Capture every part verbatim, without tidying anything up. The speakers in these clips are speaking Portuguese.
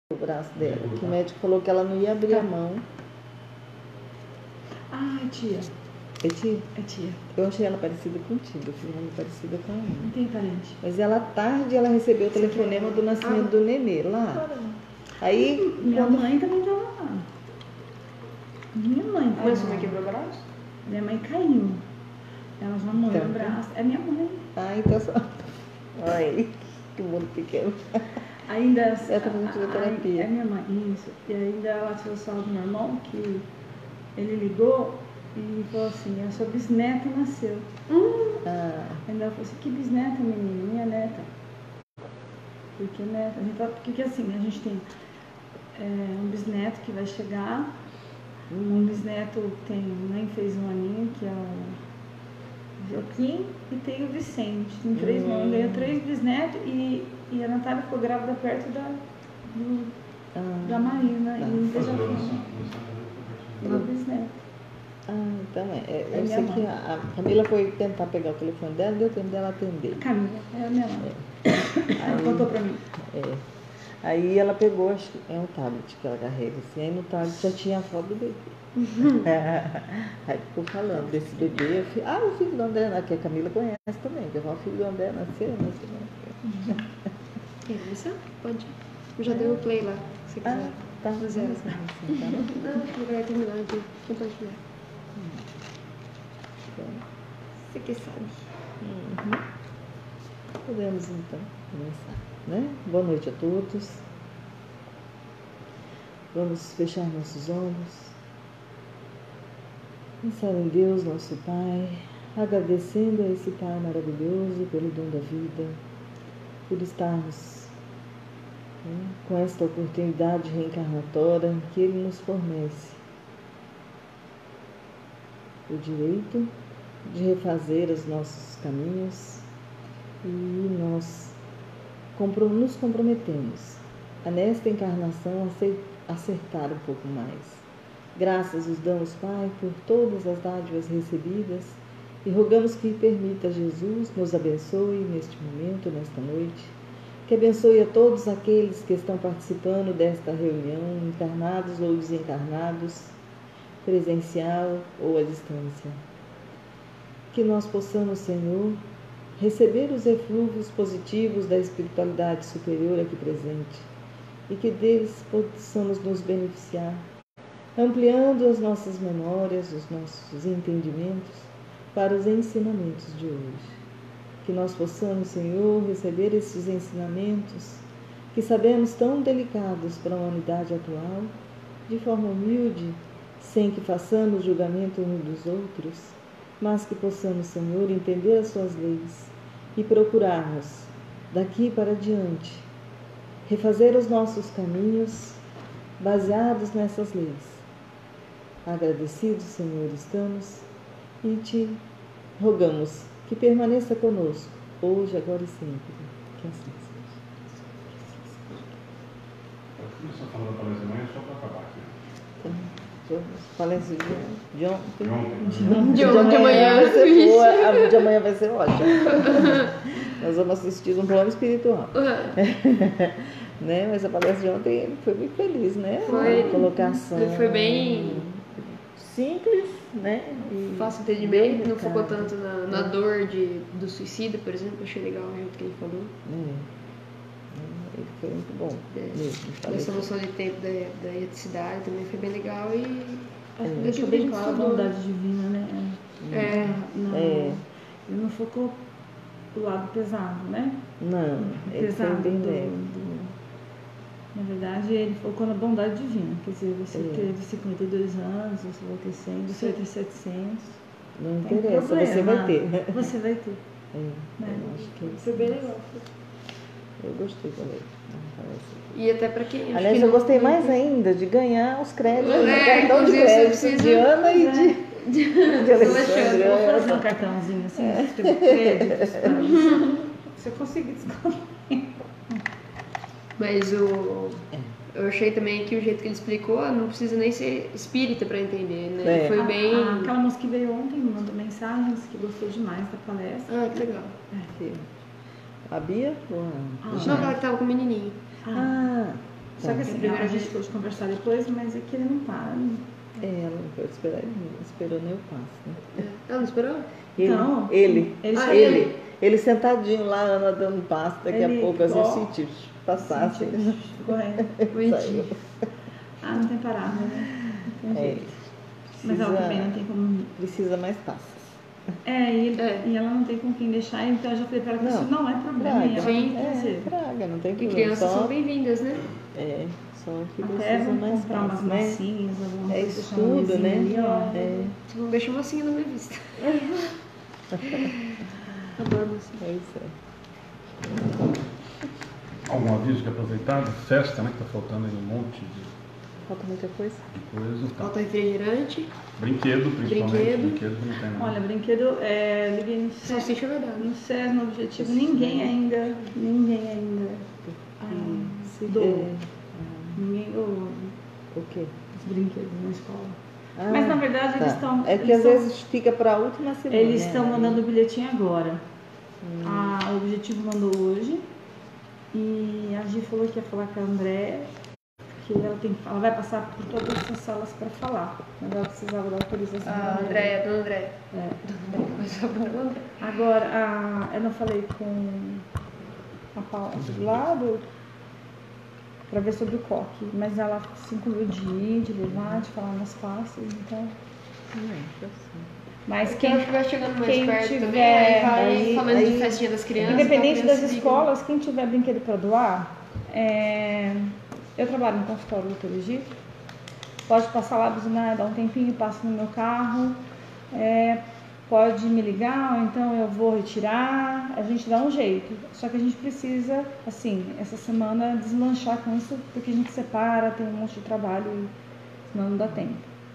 o braço dela, que o médico falou que ela não ia abrir a mão. Ah, é tia. É tia? É tia. Eu achei ela parecida contigo, eu fui ela parecida com ela. Não tem parente. Mas ela, à tarde, ela recebeu o telefonema do nascimento ah, do nenê lá. Aí, minha quando... mãe também estava lá. Minha mãe tava Mas sua mãe quebrou o braço? Minha mãe caiu. Ela já morreu então, no braço. É minha mãe. Ah, então só... Ai, que mundo pequeno. Ainda... Ela tá fazendo fisioterapia. É minha mãe, isso. E ainda ela tirou sala do meu irmão, que ele ligou e falou assim, a sua bisneta nasceu. Hum. Ah. Ainda ela falou assim, que bisneta, menina? Minha neta. Porque neta, a gente tá, porque assim, a gente tem é, um bisneto que vai chegar, hum. um bisneto tem, nem fez um aninho, que é o Joaquim, e tem o Vicente. Tem três, hum. não, ganhou três bisnetos e, e a Natália ficou grávida perto da, do, ah. da Marina. Ah. E já foi o bisneto. Ah, então é. é é eu sei mãe. Que a, a Camila foi tentar pegar o telefone dela, deu tempo dela atender. Camila, é a minha mãe. É. Ela Aí, contou pra mim. É. Aí ela pegou, acho que é um tablet que ela carrega assim, aí no tablet já tinha a foto do bebê. Uhum. Aí ficou falando desse bebê. Filho, ah, o filho do André, que a Camila conhece também, que o filho do André nasceu, nasceu. Uhum. Quer começar? Pode. Eu já é. dei o play lá, se você quiser. Ah, tá. Zero. Assim, tá? Não, vai terminar de compartilhar. Você que sabe. Uhum. Podemos então começar, né? Boa noite a todos. Vamos fechar nossos olhos. Pensar em Deus, nosso Pai, agradecendo a esse Pai maravilhoso pelo dom da vida, por estarmos né, com esta oportunidade reencarnatória que Ele nos fornece. O direito de refazer os nossos caminhos e nós nos comprometemos a nesta encarnação acertar um pouco mais. Graças os damos, Pai, por todas as dádivas recebidas e rogamos que permita Jesus nos abençoe neste momento, nesta noite, que abençoe a todos aqueles que estão participando desta reunião, encarnados ou desencarnados, presencial ou à distância. Que nós possamos, Senhor, receber os eflúvios positivos da espiritualidade superior aqui presente e que deles possamos nos beneficiar, ampliando as nossas memórias, os nossos entendimentos para os ensinamentos de hoje. Que nós possamos, Senhor, receber esses ensinamentos que sabemos tão delicados para a humanidade atual, de forma humilde, sem que façamos julgamento uns dos outros, mas que possamos, Senhor, entender as suas leis e procurarmos, daqui para diante, refazer os nossos caminhos baseados nessas leis. Agradecidos, Senhor, estamos e te rogamos que permaneça conosco, hoje, agora e sempre. Que assim seja. Começar falando para as mães só para acabar aqui. Tá. Palestra de, de ontem. De ontem. De ontem, de amanhã. Vai ser boa, a de amanhã vai ser ótima. Nós vamos assistir um plano espiritual. Uhum. Né? Mas a palestra de ontem ele foi muito feliz, né? Foi. A colocação. Foi bem simples, né? E fácil entendimento, não focou tanto na, na dor de, do suicídio, por exemplo. Achei legal o jeito que ele falou. É. Ele foi muito bom. É. Essa noção de tempo da, da eticidade também foi bem legal e é. deixou bem claro a bondade divina, né? É. Não, é. Ele não focou do lado pesado, né? Não, ele pesado foi bem do, leve. Do, na verdade, ele focou na bondade divina. Quer dizer, você é. teve cinquenta e dois anos, você vai ter cem, você vai ter setecentos. Não interessa, problema, você vai ter. Você vai ter. É, né? eu acho que foi bem legal. Eu gostei também. E até para quem... Aliás, que eu não... gostei mais ainda de ganhar os créditos é, do cartão de crédito preciso... de Ana e de, de, de Alexandre. Eu vou fazer um cartãozinho assim, é. de créditos para se eu conseguir descontar. Mas o... eu achei também que o jeito que ele explicou não precisa nem ser espírita para entender, né? É. Foi a, bem... A, aquela moça que veio ontem me mandou mensagens que gostou demais da palestra. Ah, que legal. É. A Bia? Ou a... Ah, não, aquela que tava com o menininho. Ah, Só que assim, a gente pode conversar depois, mas é que ele não para. Né? É, ela não pode esperar, ele não esperou nem o passo, né? É. Ela não esperou? Ele, Não. ele, Ele, ah, chega- ele, ele sentadinho lá, Ana dando passo, daqui Ele- a pouco assim, ó, sentiu, passasse, ele correndo. saiu. Ah, não tem parada, né? Não tem É, jeito. Mas ela também não tem como. precisa mais passos. É e, ele- É. e ela não tem com quem deixar, então eu já falei pra ela que Não. isso não é problema. E Praga, ela não quer é, fazer. praga, não tem E problema. crianças Só, são bem-vindas, né? é, só que Até precisa vamos mais comprar umas passos, né? massinhas, alguma É coisa, deixar uma estudo, mesinha né? ali, ó. É, Você não deixa massinha na minha vista. Adoro massinha. é isso aí. Algum aviso que é aproveitado? Festa, né? Que tá faltando aí um monte de, Falta muita coisa? de coisa. Tá. Falta refrigerante, Brinquedo, principalmente. Brinquedo. Brinquedo não tem nada. Olha, brinquedo, é, liguei no SES, salsicha é verdade. no SES, no Objetivo, ninguém ainda, ninguém ainda Ah, se doou. é, Ninguém doou o quê? os brinquedos na escola. Ah, Mas na verdade tá. eles estão. É que eles às tão- vezes fica para a última semana. Eles né? estão mandando o bilhetinho agora. Hum. A, o Objetivo mandou hoje. E a Gi falou que ia falar com a André, que ela, tem, ela vai passar por todas essas salas para falar. Mas ela precisava da autorização. da A Andréia, dona André. É. Mas só pra André. Agora, a, eu não falei com a Paula lá do, para ver sobre o coque, mas ela se incluiu de ir, de levar, de falar nas classes, então. Hum, tá certo. Mas Quem quem, estiver chegando mais quem perto tiver- também, aí vai aí- falando aí- de festinha das crianças. independente pra das criança escolas, quem tiver brinquedo para doar, é, eu trabalho no consultório do doutor Egito, pode passar lá, buzinar, dar um tempinho, passa no meu carro, é, pode me ligar, ou então eu vou retirar, a gente dá um jeito. Só que a gente precisa, assim, essa semana deslanchar com isso, porque a gente separa, tem um monte de trabalho, e senão não dá tempo.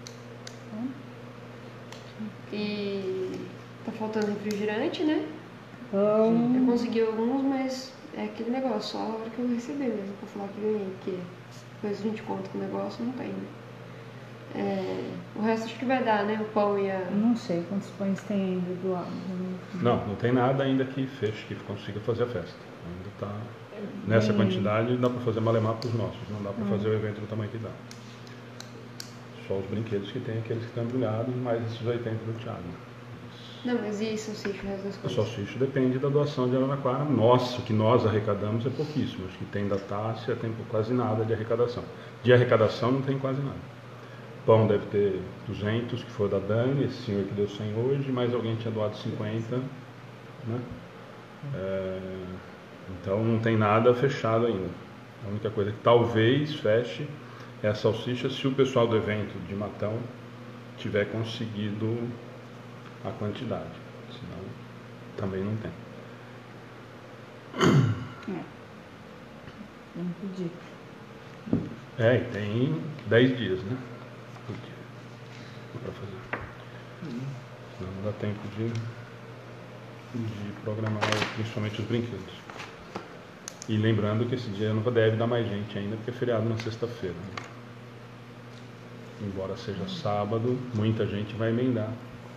E tá faltando refrigerante, né? Então, Eu consegui alguns, mas é aquele negócio, só a hora que eu receber mesmo, pra falar que ganhei, porque depois a gente conta que o negócio não tem, né? É, o resto acho que vai dar, né? O pão e a... não sei quantos pães tem ainda do lado. Não, não tem nada ainda que feche, que consiga fazer a festa. Ainda está nessa Bem- quantidade, dá para fazer malemar para os nossos, não dá para fazer o evento do tamanho que dá. Só os brinquedos que tem, aqueles que estão embrulhados, mais esses oitenta do Thiago. Não, mas e salsicha, o resto das O coisas? salsicha depende da doação de Araraquara. Nossa, o que nós arrecadamos é pouquíssimo. Acho que tem da Tássia, tem quase nada de arrecadação. De arrecadação não tem quase nada. Pão deve ter duzentos, que foi da Dani, esse senhor que deu cem hoje, mas alguém tinha doado cinquenta, né? É, então não tem nada fechado ainda. A única coisa que talvez feche é a salsicha se o pessoal do evento de Matão tiver conseguido a quantidade. Senão também não tem. Vamos pedir. É, e tem dez dias, né? Para fazer. Senão não dá tempo de, de programar principalmente os brinquedos. E lembrando que esse dia não deve dar mais gente ainda, porque é feriado na sexta-feira. Né? Embora seja sábado, muita gente vai emendar.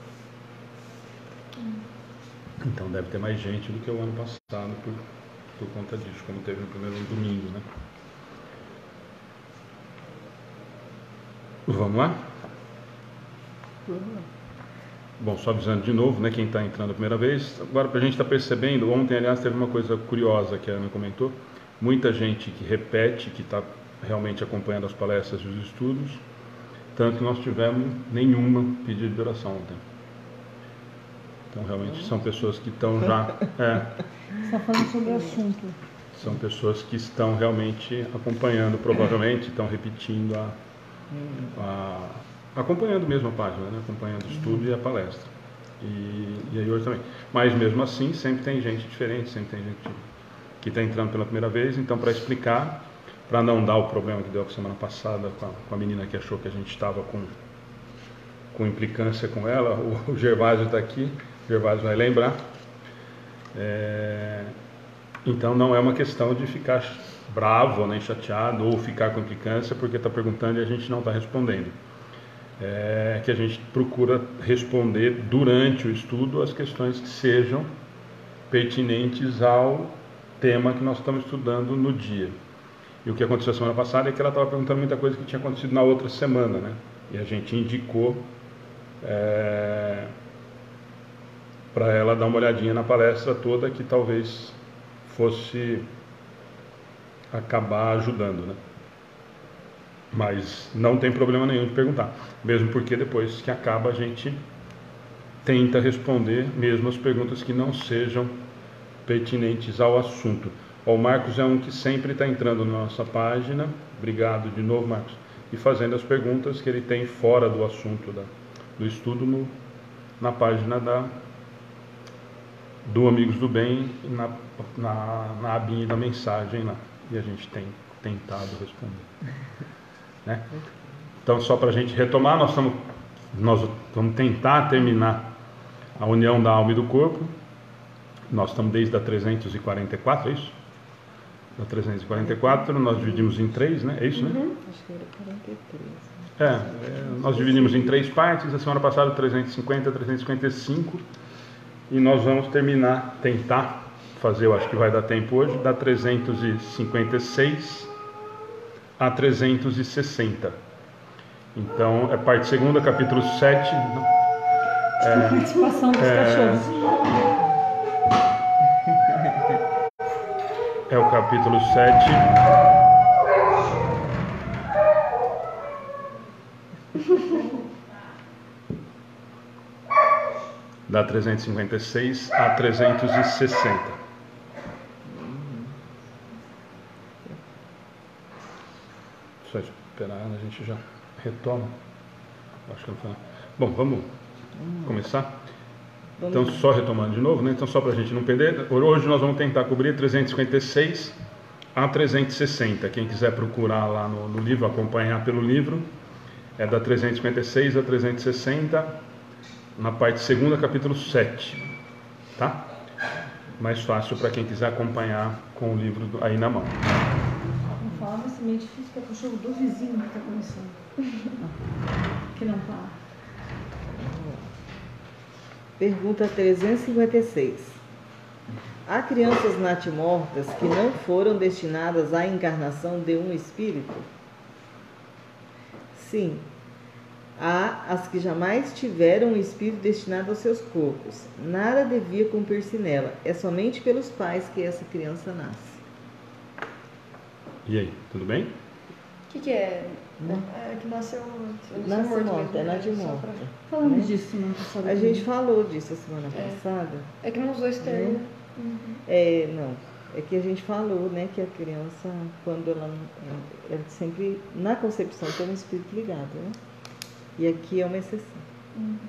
Então deve ter mais gente do que o ano passado por, por conta disso, como teve no primeiro domingo, né? Vamos lá? Bom, só avisando de novo, né, quem está entrando a primeira vez, agora para a gente estar tá percebendo, ontem aliás teve uma coisa curiosa que a Ana comentou, muita gente que repete, que está realmente acompanhando as palestras e os estudos, tanto que nós tivemos nenhuma pedido de oração ontem. Então realmente são pessoas que estão já, é, Você está falando sobre o assunto. são pessoas que estão realmente acompanhando, provavelmente estão repetindo a, a acompanhando mesmo a página, né? Acompanhando o estudo e a palestra. E, e aí hoje também. Mas mesmo assim, sempre tem gente diferente, sempre tem gente que está entrando pela primeira vez. Então, para explicar, para não dar o problema que deu a semana passada com a, com a menina que achou que a gente estava com, com implicância com ela, o, o Gervásio está aqui, o Gervásio vai lembrar. É, então, não é uma questão de ficar bravo, nem chateado, ou ficar com implicância porque está perguntando e a gente não está respondendo. É que a gente procura responder durante o estudo as questões que sejam pertinentes ao tema que nós estamos estudando no dia. E o que aconteceu semana passada é que ela estava perguntando muita coisa que tinha acontecido na outra semana, né? E a gente indicou é, para ela dar uma olhadinha na palestra toda, que talvez fosse acabar ajudando, né? Mas não tem problema nenhum de perguntar, mesmo porque depois que acaba a gente tenta responder mesmo as perguntas que não sejam pertinentes ao assunto. O Marcos é um que sempre está entrando na nossa página, obrigado de novo, Marcos, e fazendo as perguntas que ele tem fora do assunto da, do estudo no, na página da, do Amigos do Bem, na, na, na abinha da mensagem lá, e a gente tem tentado responder. Né? Então, só para a gente retomar, nós, estamos, nós vamos tentar terminar a união da alma e do corpo. Nós estamos desde a trezentos e quarenta e quatro, é isso? Da trezentos e quarenta e quatro, nós dividimos em três, né? É isso, né? Uhum. Acho que era quarenta e três. É, é, nós dividimos em três partes. A semana passada, trezentos e cinquenta, trezentos e cinquenta e cinco. E nós vamos terminar, tentar fazer, eu acho que vai dar tempo hoje, da trezentos e cinquenta e seis a trezentos e sessenta. Então, é parte segunda, capítulo sete. É, participação dos é, cachorros. É o capítulo sete. Da trezentos e cinquenta e seis a trezentos e sessenta. Só esperar, a gente já retoma. Acho que não foi. Bom, vamos começar? Então, só retomando de novo, né? Então, só para a gente não perder, hoje nós vamos tentar cobrir trezentos e cinquenta e seis a trezentos e sessenta. Quem quiser procurar lá no, no livro, acompanhar pelo livro, é da trezentos e cinquenta e seis a trezentos e sessenta, na parte segunda, capítulo sete. Tá? Mais fácil para quem quiser acompanhar com o livro aí na mão. Não fala, mas é meio difícil, que é o cachorro do vizinho que está começando. Que não fala. Pergunta trezentos e cinquenta e seis. Há crianças natimortas que não foram destinadas à encarnação de um espírito? Sim. Há as que jamais tiveram um espírito destinado aos seus corpos. Nada devia cumprir-se nela. É somente pelos pais que essa criança nasce. E aí, tudo bem? O que, que é? Hum. É que nasceu, nasceu Nasce morto, morta, é mesmo, natimorta. pra... Falamos né? disso semana passada. A gente falou disso a semana É. passada. É que nos dois termos. Né? Uhum. É, não. É que a gente falou, né, que a criança, quando ela, ela sempre, na concepção, tem um espírito ligado, né? E aqui é uma exceção. Uhum.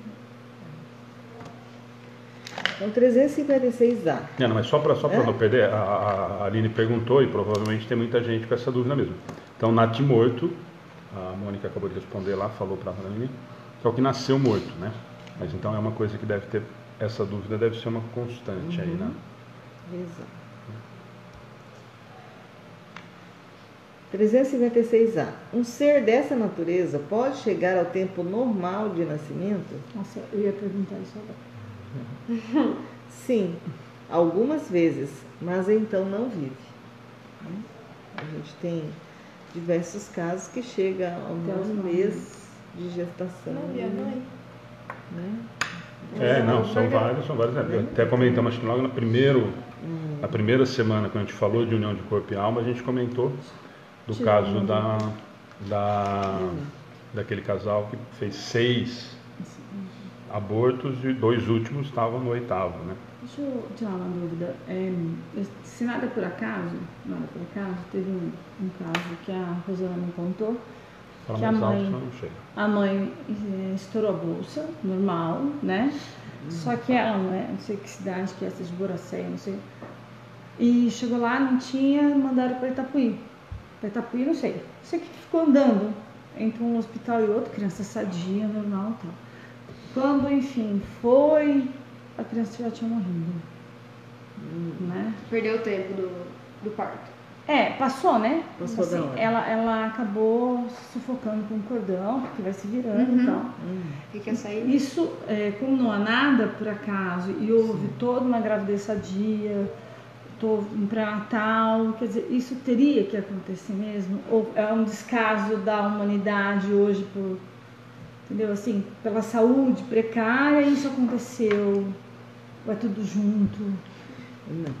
Então, trezentos e cinquenta e seis A. Não, não, mas só para só É? não perder, a, a Aline perguntou, e provavelmente tem muita gente com essa dúvida mesmo. Então, natimorto, a Mônica acabou de responder lá, falou para a Aline, que é o que nasceu morto, né? Mas então é uma coisa que deve ter, essa dúvida deve ser uma constante Uhum. aí, né? Exato. trezentos e cinquenta e seis A. Um ser dessa natureza pode chegar ao tempo normal de nascimento? Nossa, eu ia perguntar isso agora. Sim, algumas vezes, mas então não vive. A gente tem diversos casos que chega ao nono mês de gestação. Não, minha mãe. Né? É, não, são vários, são vários. Né? Até comentamos, acho que logo na, primeiro, na primeira semana, quando a gente falou de união de corpo e alma, a gente comentou do Sim. caso da, da, daquele casal que fez seis abortos e dois últimos estavam no oitavo, né? Deixa eu tirar uma dúvida. É, se nada por acaso, nada por acaso, teve um, um caso que a Rosana me contou, Fala que a mais alto, mãe, senão não chega. a mãe eh, estourou a bolsa, normal, né? Só que ela, né, não sei que cidade que é essa de Boracéia, não sei. E chegou lá, não tinha, mandaram para Itapuí. Para Itapuí, não sei. Sei que ficou andando entre um hospital e outro, criança sadia, normal e tal. Quando, enfim, foi, a criança já tinha morrido. Né? Perdeu o tempo do, do parto. É, passou, né? Passou da hora. ela, ela acabou se sufocando com um cordão, que vai se virando Uhum. e tal. E quer sair? Isso, é, como não há nada por acaso, e houve toda uma gravidez sadia, estou em pré-natal, quer dizer, isso teria que acontecer mesmo? Ou é um descaso da humanidade hoje por, entendeu, assim, pela saúde precária, isso aconteceu, ou é tudo junto? Não.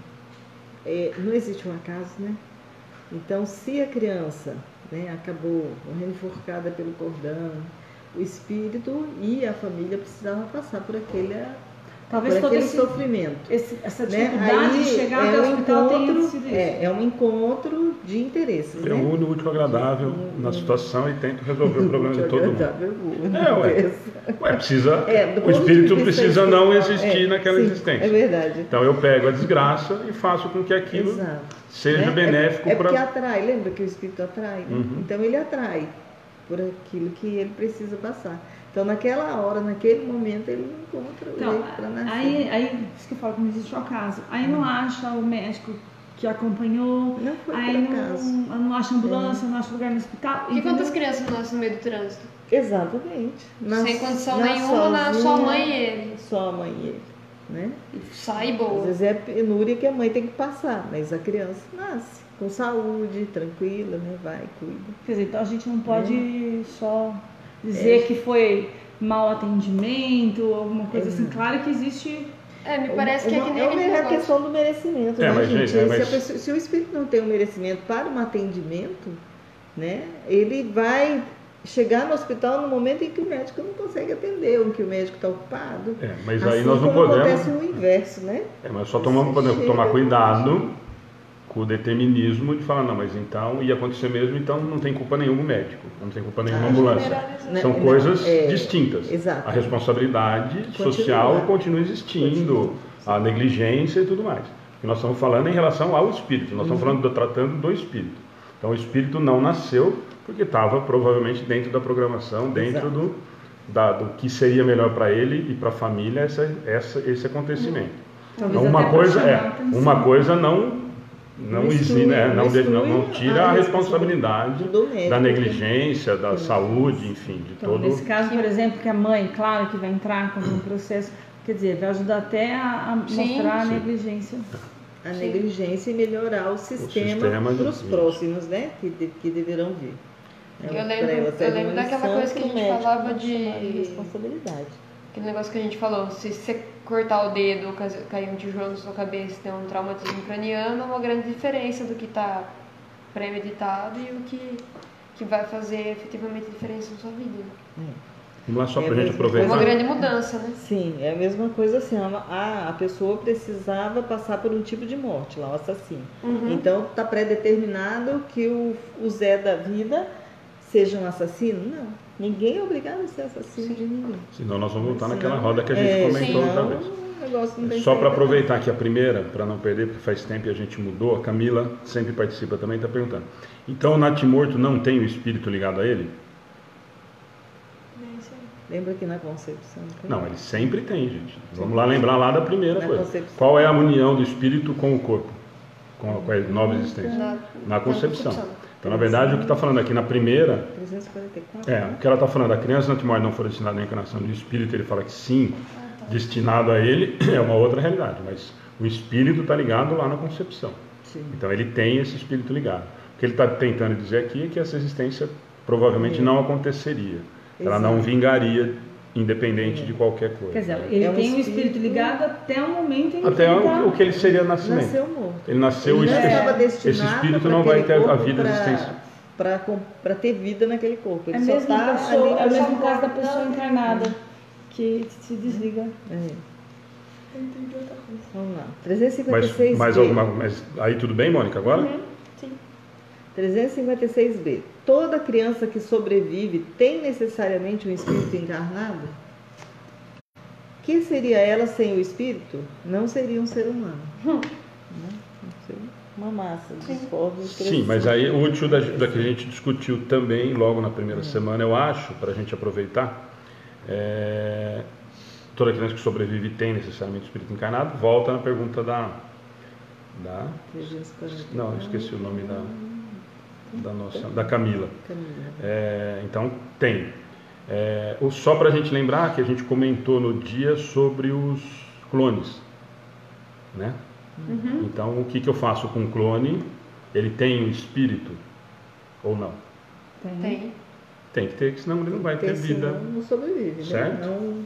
É, não existe um acaso, né? Então, se a criança, né, acabou morrendo enforcada pelo cordão, o espírito e a família precisavam passar por aquele, Talvez por todo aquele esse, sofrimento. esse, essa Né? dificuldade Aí de chegar é até o um hospital tenha encontro, sido isso. é, é um encontro de interesses. Eu né? uno o útil ao agradável Um- na um- situação e tento resolver o problema de todo mundo. Agradável, boa, É, ué. essa. Ué, precisa, É, do o ponto de espírito vista precisa não espiritual, existir é, naquela sim, existência. É verdade. Então eu pego a desgraça e faço com que aquilo Exato. seja Né? benéfico É, é porque para... atrai, lembra que o espírito atrai? Né? Uhum. Então ele atrai por aquilo que ele precisa passar. Então naquela hora, naquele momento, ele não encontra o Então, jeito para nascer. aí, aí, isso que eu falo que não existe o acaso. Aí não acha o médico que acompanhou, Não foi aí por acaso. não, não acha ambulância, não acha lugar no hospital. E entendeu? quantas crianças nascem no meio do trânsito? Exatamente. Nas- Sem condição nas nenhuma, na sozinha, só a mãe e ele. Só a mãe e ele. Né? E sai Às boa. vezes é a penúria que a mãe tem que passar, mas a criança nasce com saúde, tranquila, né? Vai, cuida. Quer dizer, então a gente não pode só dizer É. que foi mau atendimento, alguma coisa É. assim. Claro que existe. É, me parece que é que nem é aquele uma- é a negócio. questão do merecimento, É, né, mas, gente? gente, é, Se, mas- a pessoa- se o espírito não tem um merecimento para um atendimento, né? Ele vai chegar no hospital no momento em que o médico não consegue atender, ou em que o médico está ocupado. É, mas assim aí nós não como podemos... acontece o inverso, né? É, mas só tomamos, podemos Chega. tomar cuidado com o determinismo de falar, não, mas então ia acontecer mesmo, então não tem culpa nenhuma o médico, não tem culpa nenhuma a Ah, ambulância. Né? São Não, coisas é, distintas. exato. A responsabilidade Continua. social continua existindo, Continua. a negligência e tudo mais. E nós estamos falando em relação ao espírito, nós Uhum. estamos falando, do, tratando do espírito. Então o espírito não nasceu porque estava provavelmente dentro da programação, dentro Exato. do, da, do que seria melhor para ele e para a família essa, essa, esse acontecimento. Talvez Então, uma até pra coisa chamar a é, atenção. uma coisa não não, Não exime, exclui- né? não, não de- não, exclui não tira a a responsabilidade do médico, da né? negligência, da saúde, enfim, de Então, todo. nesse caso, por exemplo, que a mãe, claro que vai entrar com um processo, quer dizer, vai ajudar até a, a Sim, mostrar a sim. negligência. A negligência e melhorar o sistema, sistema de- para os isso. próximos, né? Que, de- que deverão vir. É Eu pra lembro- ela eu ser lembro uma daquela lição coisa que a pro gente médico falava não de- chamar responsabilidade. Aquele negócio que a gente falou, se você cortar o dedo, cas- cair um tijolo na sua cabeça, ter um traumatismo craniano, é uma grande diferença do que está premeditado e o que, que vai fazer efetivamente diferença na sua vida. Vamos lá só É para a gente mesmo. É uma aproveitar. grande mudança, né? Sim, é a mesma coisa assim. A, a pessoa precisava passar por um tipo de morte, lá, o assassino. Uhum. Então, está pré-determinado que o, o Zé da vida seja um assassino? Não. Ninguém é obrigado a ser assassino de ninguém. Senão nós vamos voltar Senão- naquela roda que a gente é, comentou outra senão vez. o negócio não tem Só para saída. aproveitar aqui a primeira, para não perder, porque faz tempo e a gente mudou, a Camila sempre participa também, está perguntando. Então o natimorto não tem o espírito ligado a ele? Lembra que na concepção. tem? Não, ele sempre tem, gente. Vamos lá lembrar lá da primeira Na coisa. concepção. Qual é a união do espírito com o corpo? Com a, com a nova existência? Na- Na concepção. concepção. Então, na verdade, o que está falando aqui na primeira, trezentos e quarenta e quatro. é, o que ela está falando, a criança natimorta não for destinada à encarnação do espírito, ele fala que sim, destinado a ele, é uma outra realidade, mas o espírito está ligado lá na concepção. Sim. Então ele tem esse espírito ligado. O que ele está tentando dizer aqui é que essa existência provavelmente É. não aconteceria. Ela Exato. não vingaria, independente de qualquer coisa. Quer dizer, ele É um tem um espírito espírito ligado até o momento em que Até ele tá... o, o que ele seria nascimento. Nasceu morto. Ele nasceu, Ele o não espírito- estava destinado esse espírito para não vai ter aquele a corpo vida pra- existência. Para ter vida naquele corpo. Ele É só mesmo, está pessoa, ali é o pra- mesmo caso da pessoa encarnada, que se desliga. É. Vamos lá. trezentos e cinquenta e Mas, seis mas, B. alguma, mas aí tudo bem, Mônica, agora? trezentos e cinquenta e seis B. Toda criança que sobrevive tem necessariamente um espírito encarnado? Que seria ela sem o espírito? Não seria um ser humano. Né? Seria uma massa de discórdios. Sim, mas aí o útil da, da que a gente discutiu também logo na primeira semana, eu acho, para a gente aproveitar, é, toda criança que sobrevive tem necessariamente espírito encarnado, volta na pergunta da... da trezentos e quarenta. não, eu esqueci o nome da, da nossa, da Camila. Camila. É, então, tem. É, o- só para a gente lembrar que a gente comentou no dia sobre os clones, né? Uhum. Então, o que, que eu faço com o clone? Ele tem um espírito ou não? Tem. Tem. Tem que ter, senão ele não vai ter Porque vida. senão não sobrevive, Certo. né? Não,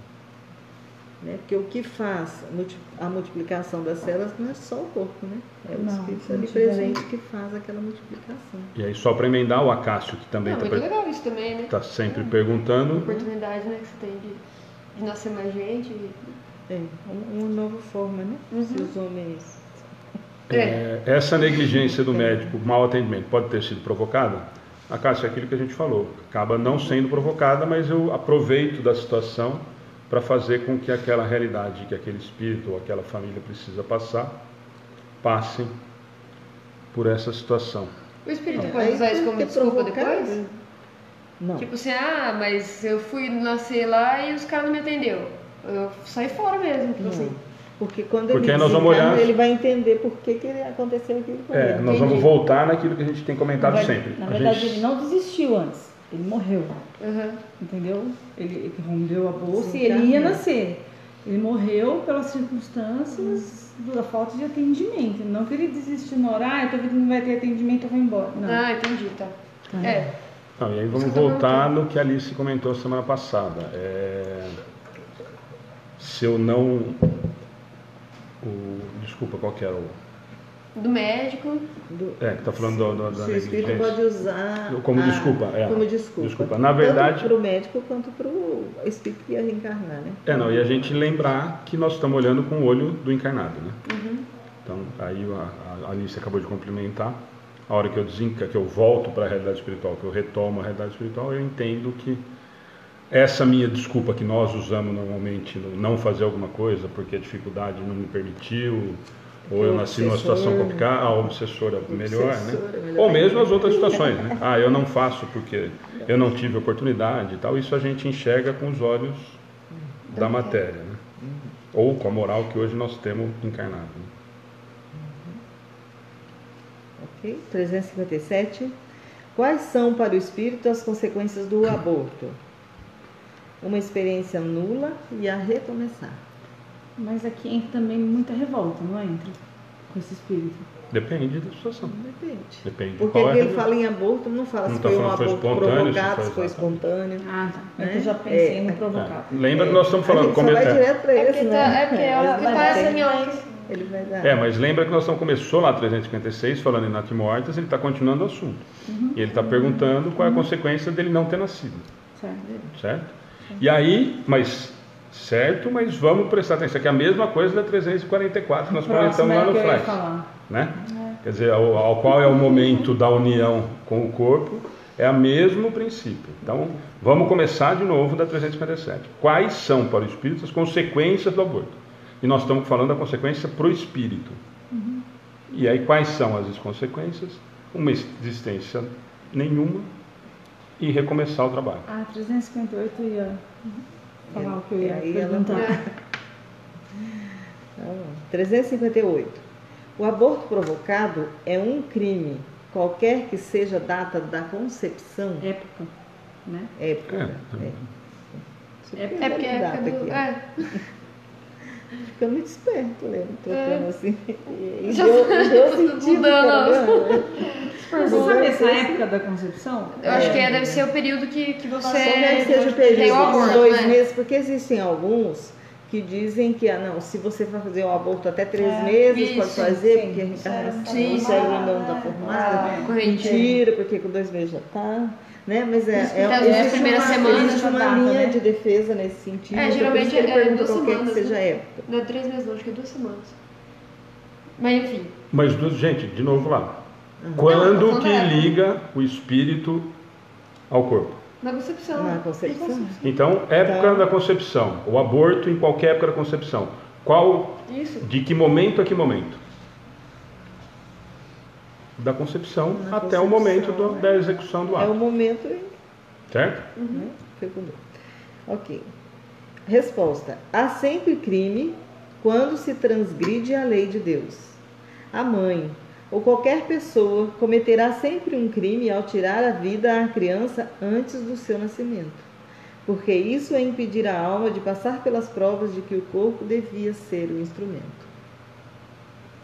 né? Porque o que faz multi- a multiplicação das células não é só o corpo, né? É o Não, espírito se não ali tiver- presente que faz aquela multiplicação. E aí, só para emendar, o Acácio, que também Não, está muito legal isso também, né? tá sempre perguntando. Oportunidade, né, que você tem de, de nascer mais gente. e- É, um- uma nova forma, né? Uhum. Se os homens... É, essa negligência do médico, mau atendimento, pode ter sido provocada? Acácio, é aquilo que a gente falou. Acaba não sendo provocada, mas eu aproveito da situação para fazer com que aquela realidade que aquele espírito ou aquela família precisa passar, passem por essa situação. O espírito É, pode aí usar isso tem como que desculpa provocar, depois? né? Não. Tipo assim, ah, mas eu fui nascer lá e os caras não me atendeu. Eu saí fora mesmo, tipo Não. assim. Porque quando Porque ele nós vamos desencarna, olhar- ele vai entender por que, que ele aconteceu aquilo com É, ele. nós vamos Entendi. voltar naquilo que a gente tem comentado Na ver- sempre. Na A verdade, gente- ele não desistiu antes. Ele morreu. Uhum. Entendeu? Ele, ele rompeu a bolsa Sim, e ele ia tá. nascer. Ele morreu pelas circunstâncias da falta de atendimento. Não que ele desistiu na hora, ah, eu tô vendo que não vai ter atendimento, eu vou embora. Não. Ah, entendi, tá. É. Não, e aí Isso vamos que eu tô voltar perguntando. no que a Alice comentou semana passada. É, Se eu não... O... Desculpa, qual que era o... Do médico. Do- É, que está falando do, do, da Se o espírito negligência. pode usar Como a- desculpa, é. como desculpa. Desculpa. Na verdade- Tanto para o médico quanto para o espírito que ia reencarnar, né? É, não, e a gente lembrar que nós estamos olhando com o olho do encarnado, né? Uhum. Então, aí a, a Alice acabou de complementar. A hora que eu desenca, que eu volto para a realidade espiritual, que eu retomo a realidade espiritual, eu entendo que essa minha desculpa que nós usamos normalmente no não fazer alguma coisa porque a dificuldade não me permitiu, ou eu nasci numa obsessor, situação complicada, a obsessora melhor, né? Obsessora, melhor Ou mesmo ainda. as outras situações, né? Ah, eu não faço porque eu não tive oportunidade e tal. Isso a gente enxerga com os olhos da matéria, né? Ou com a moral que hoje nós temos encarnado. Né? Ok? trezentos e cinquenta e sete. Quais são para o espírito as consequências do aborto? Uma experiência nula e a recomeçar. Mas aqui entra também muita revolta, não entra? Com esse espírito. Depende da situação. Depende. Depende de Porque qual é a que ele realidade. fala em aborto, não fala Não se tá foi um falando se foi aborto espontâneo, se provocado, foi se foi exatamente. espontâneo. Ah, tá. É que Né? eu já pensei É, no é. provocado. Lembra que nós estamos falando... A gente só come- vai é. direto para É esse, porque, né? tá, é porque é o Vai que dar tá essa tempo. minhoca. Ele vai dar. É, mas lembra que nós estamos começou lá trezentos e cinquenta e seis falando em natimortas, ele está continuando o assunto. E ele está perguntando qual é a consequência dele não ter nascido, Certo. certo? E aí, mas certo, mas vamos prestar atenção que é a mesma coisa da trezentos e quarenta e quatro que nós Próximo comentamos lá é o no que eu ia flash, falar. né? Quer dizer, ao, ao qual é o momento da união com o corpo, é o mesmo princípio. Então, vamos começar de novo da trezentos e cinquenta e sete. Quais são para o espírito as consequências do aborto? E nós estamos falando da consequência para o espírito. Uhum. E aí, quais são as consequências? Uma existência nenhuma e recomeçar o trabalho. Ah, trezentos e cinquenta e oito ia falar o que eu ia Aí ela perguntar. Então, trezentos e cinquenta e oito. O aborto provocado é um crime, qualquer que seja a data da concepção, Época, né? época. É. É. Você É tem É porque é data época do. aqui, ó. É. Fica muito esperto, lembra? Trocando É. assim. E Já deu, e deu sentido. mudando. Caramba. Você sabe essa época da concepção? Eu acho que é, É. deve ser o período que, que você Só quer que seja o tem período, o aborto, dois né? meses, porque existem alguns que dizem que, ah, não, se você for fazer um aborto até três É, meses, isso, pode fazer, sim. porque a reencarnação, Sim, o sim. cérebro ainda não está formado. Ah, corrente. Mentira, porque com dois meses já está. Né? Mas é, é, Até as existe primeiras uma, semanas existe já uma data, linha né? de defesa nesse sentido. É, então por geralmente isso que ele é pergunta duas qualquer semanas, que seja a né? época. Não é três meses, não, acho que é duas semanas. Mas enfim. Mas, gente, de novo lá. Uhum. Quando Não, que não é. liga o espírito ao corpo? Na concepção. Na concepção. Então, época Então- da concepção, o aborto em qualquer época da concepção. Qual, Isso. de que momento a que momento? Da concepção Na até o concepção, momento do- né? da execução do É o ato, momento em certo? né? Fecundou. Ok. Resposta. Há sempre crime quando se transgride a lei de Deus. A mãe ou qualquer pessoa cometerá sempre um crime ao tirar a vida à criança antes do seu nascimento, porque isso é impedir a alma de passar pelas provas de que o corpo devia ser o instrumento.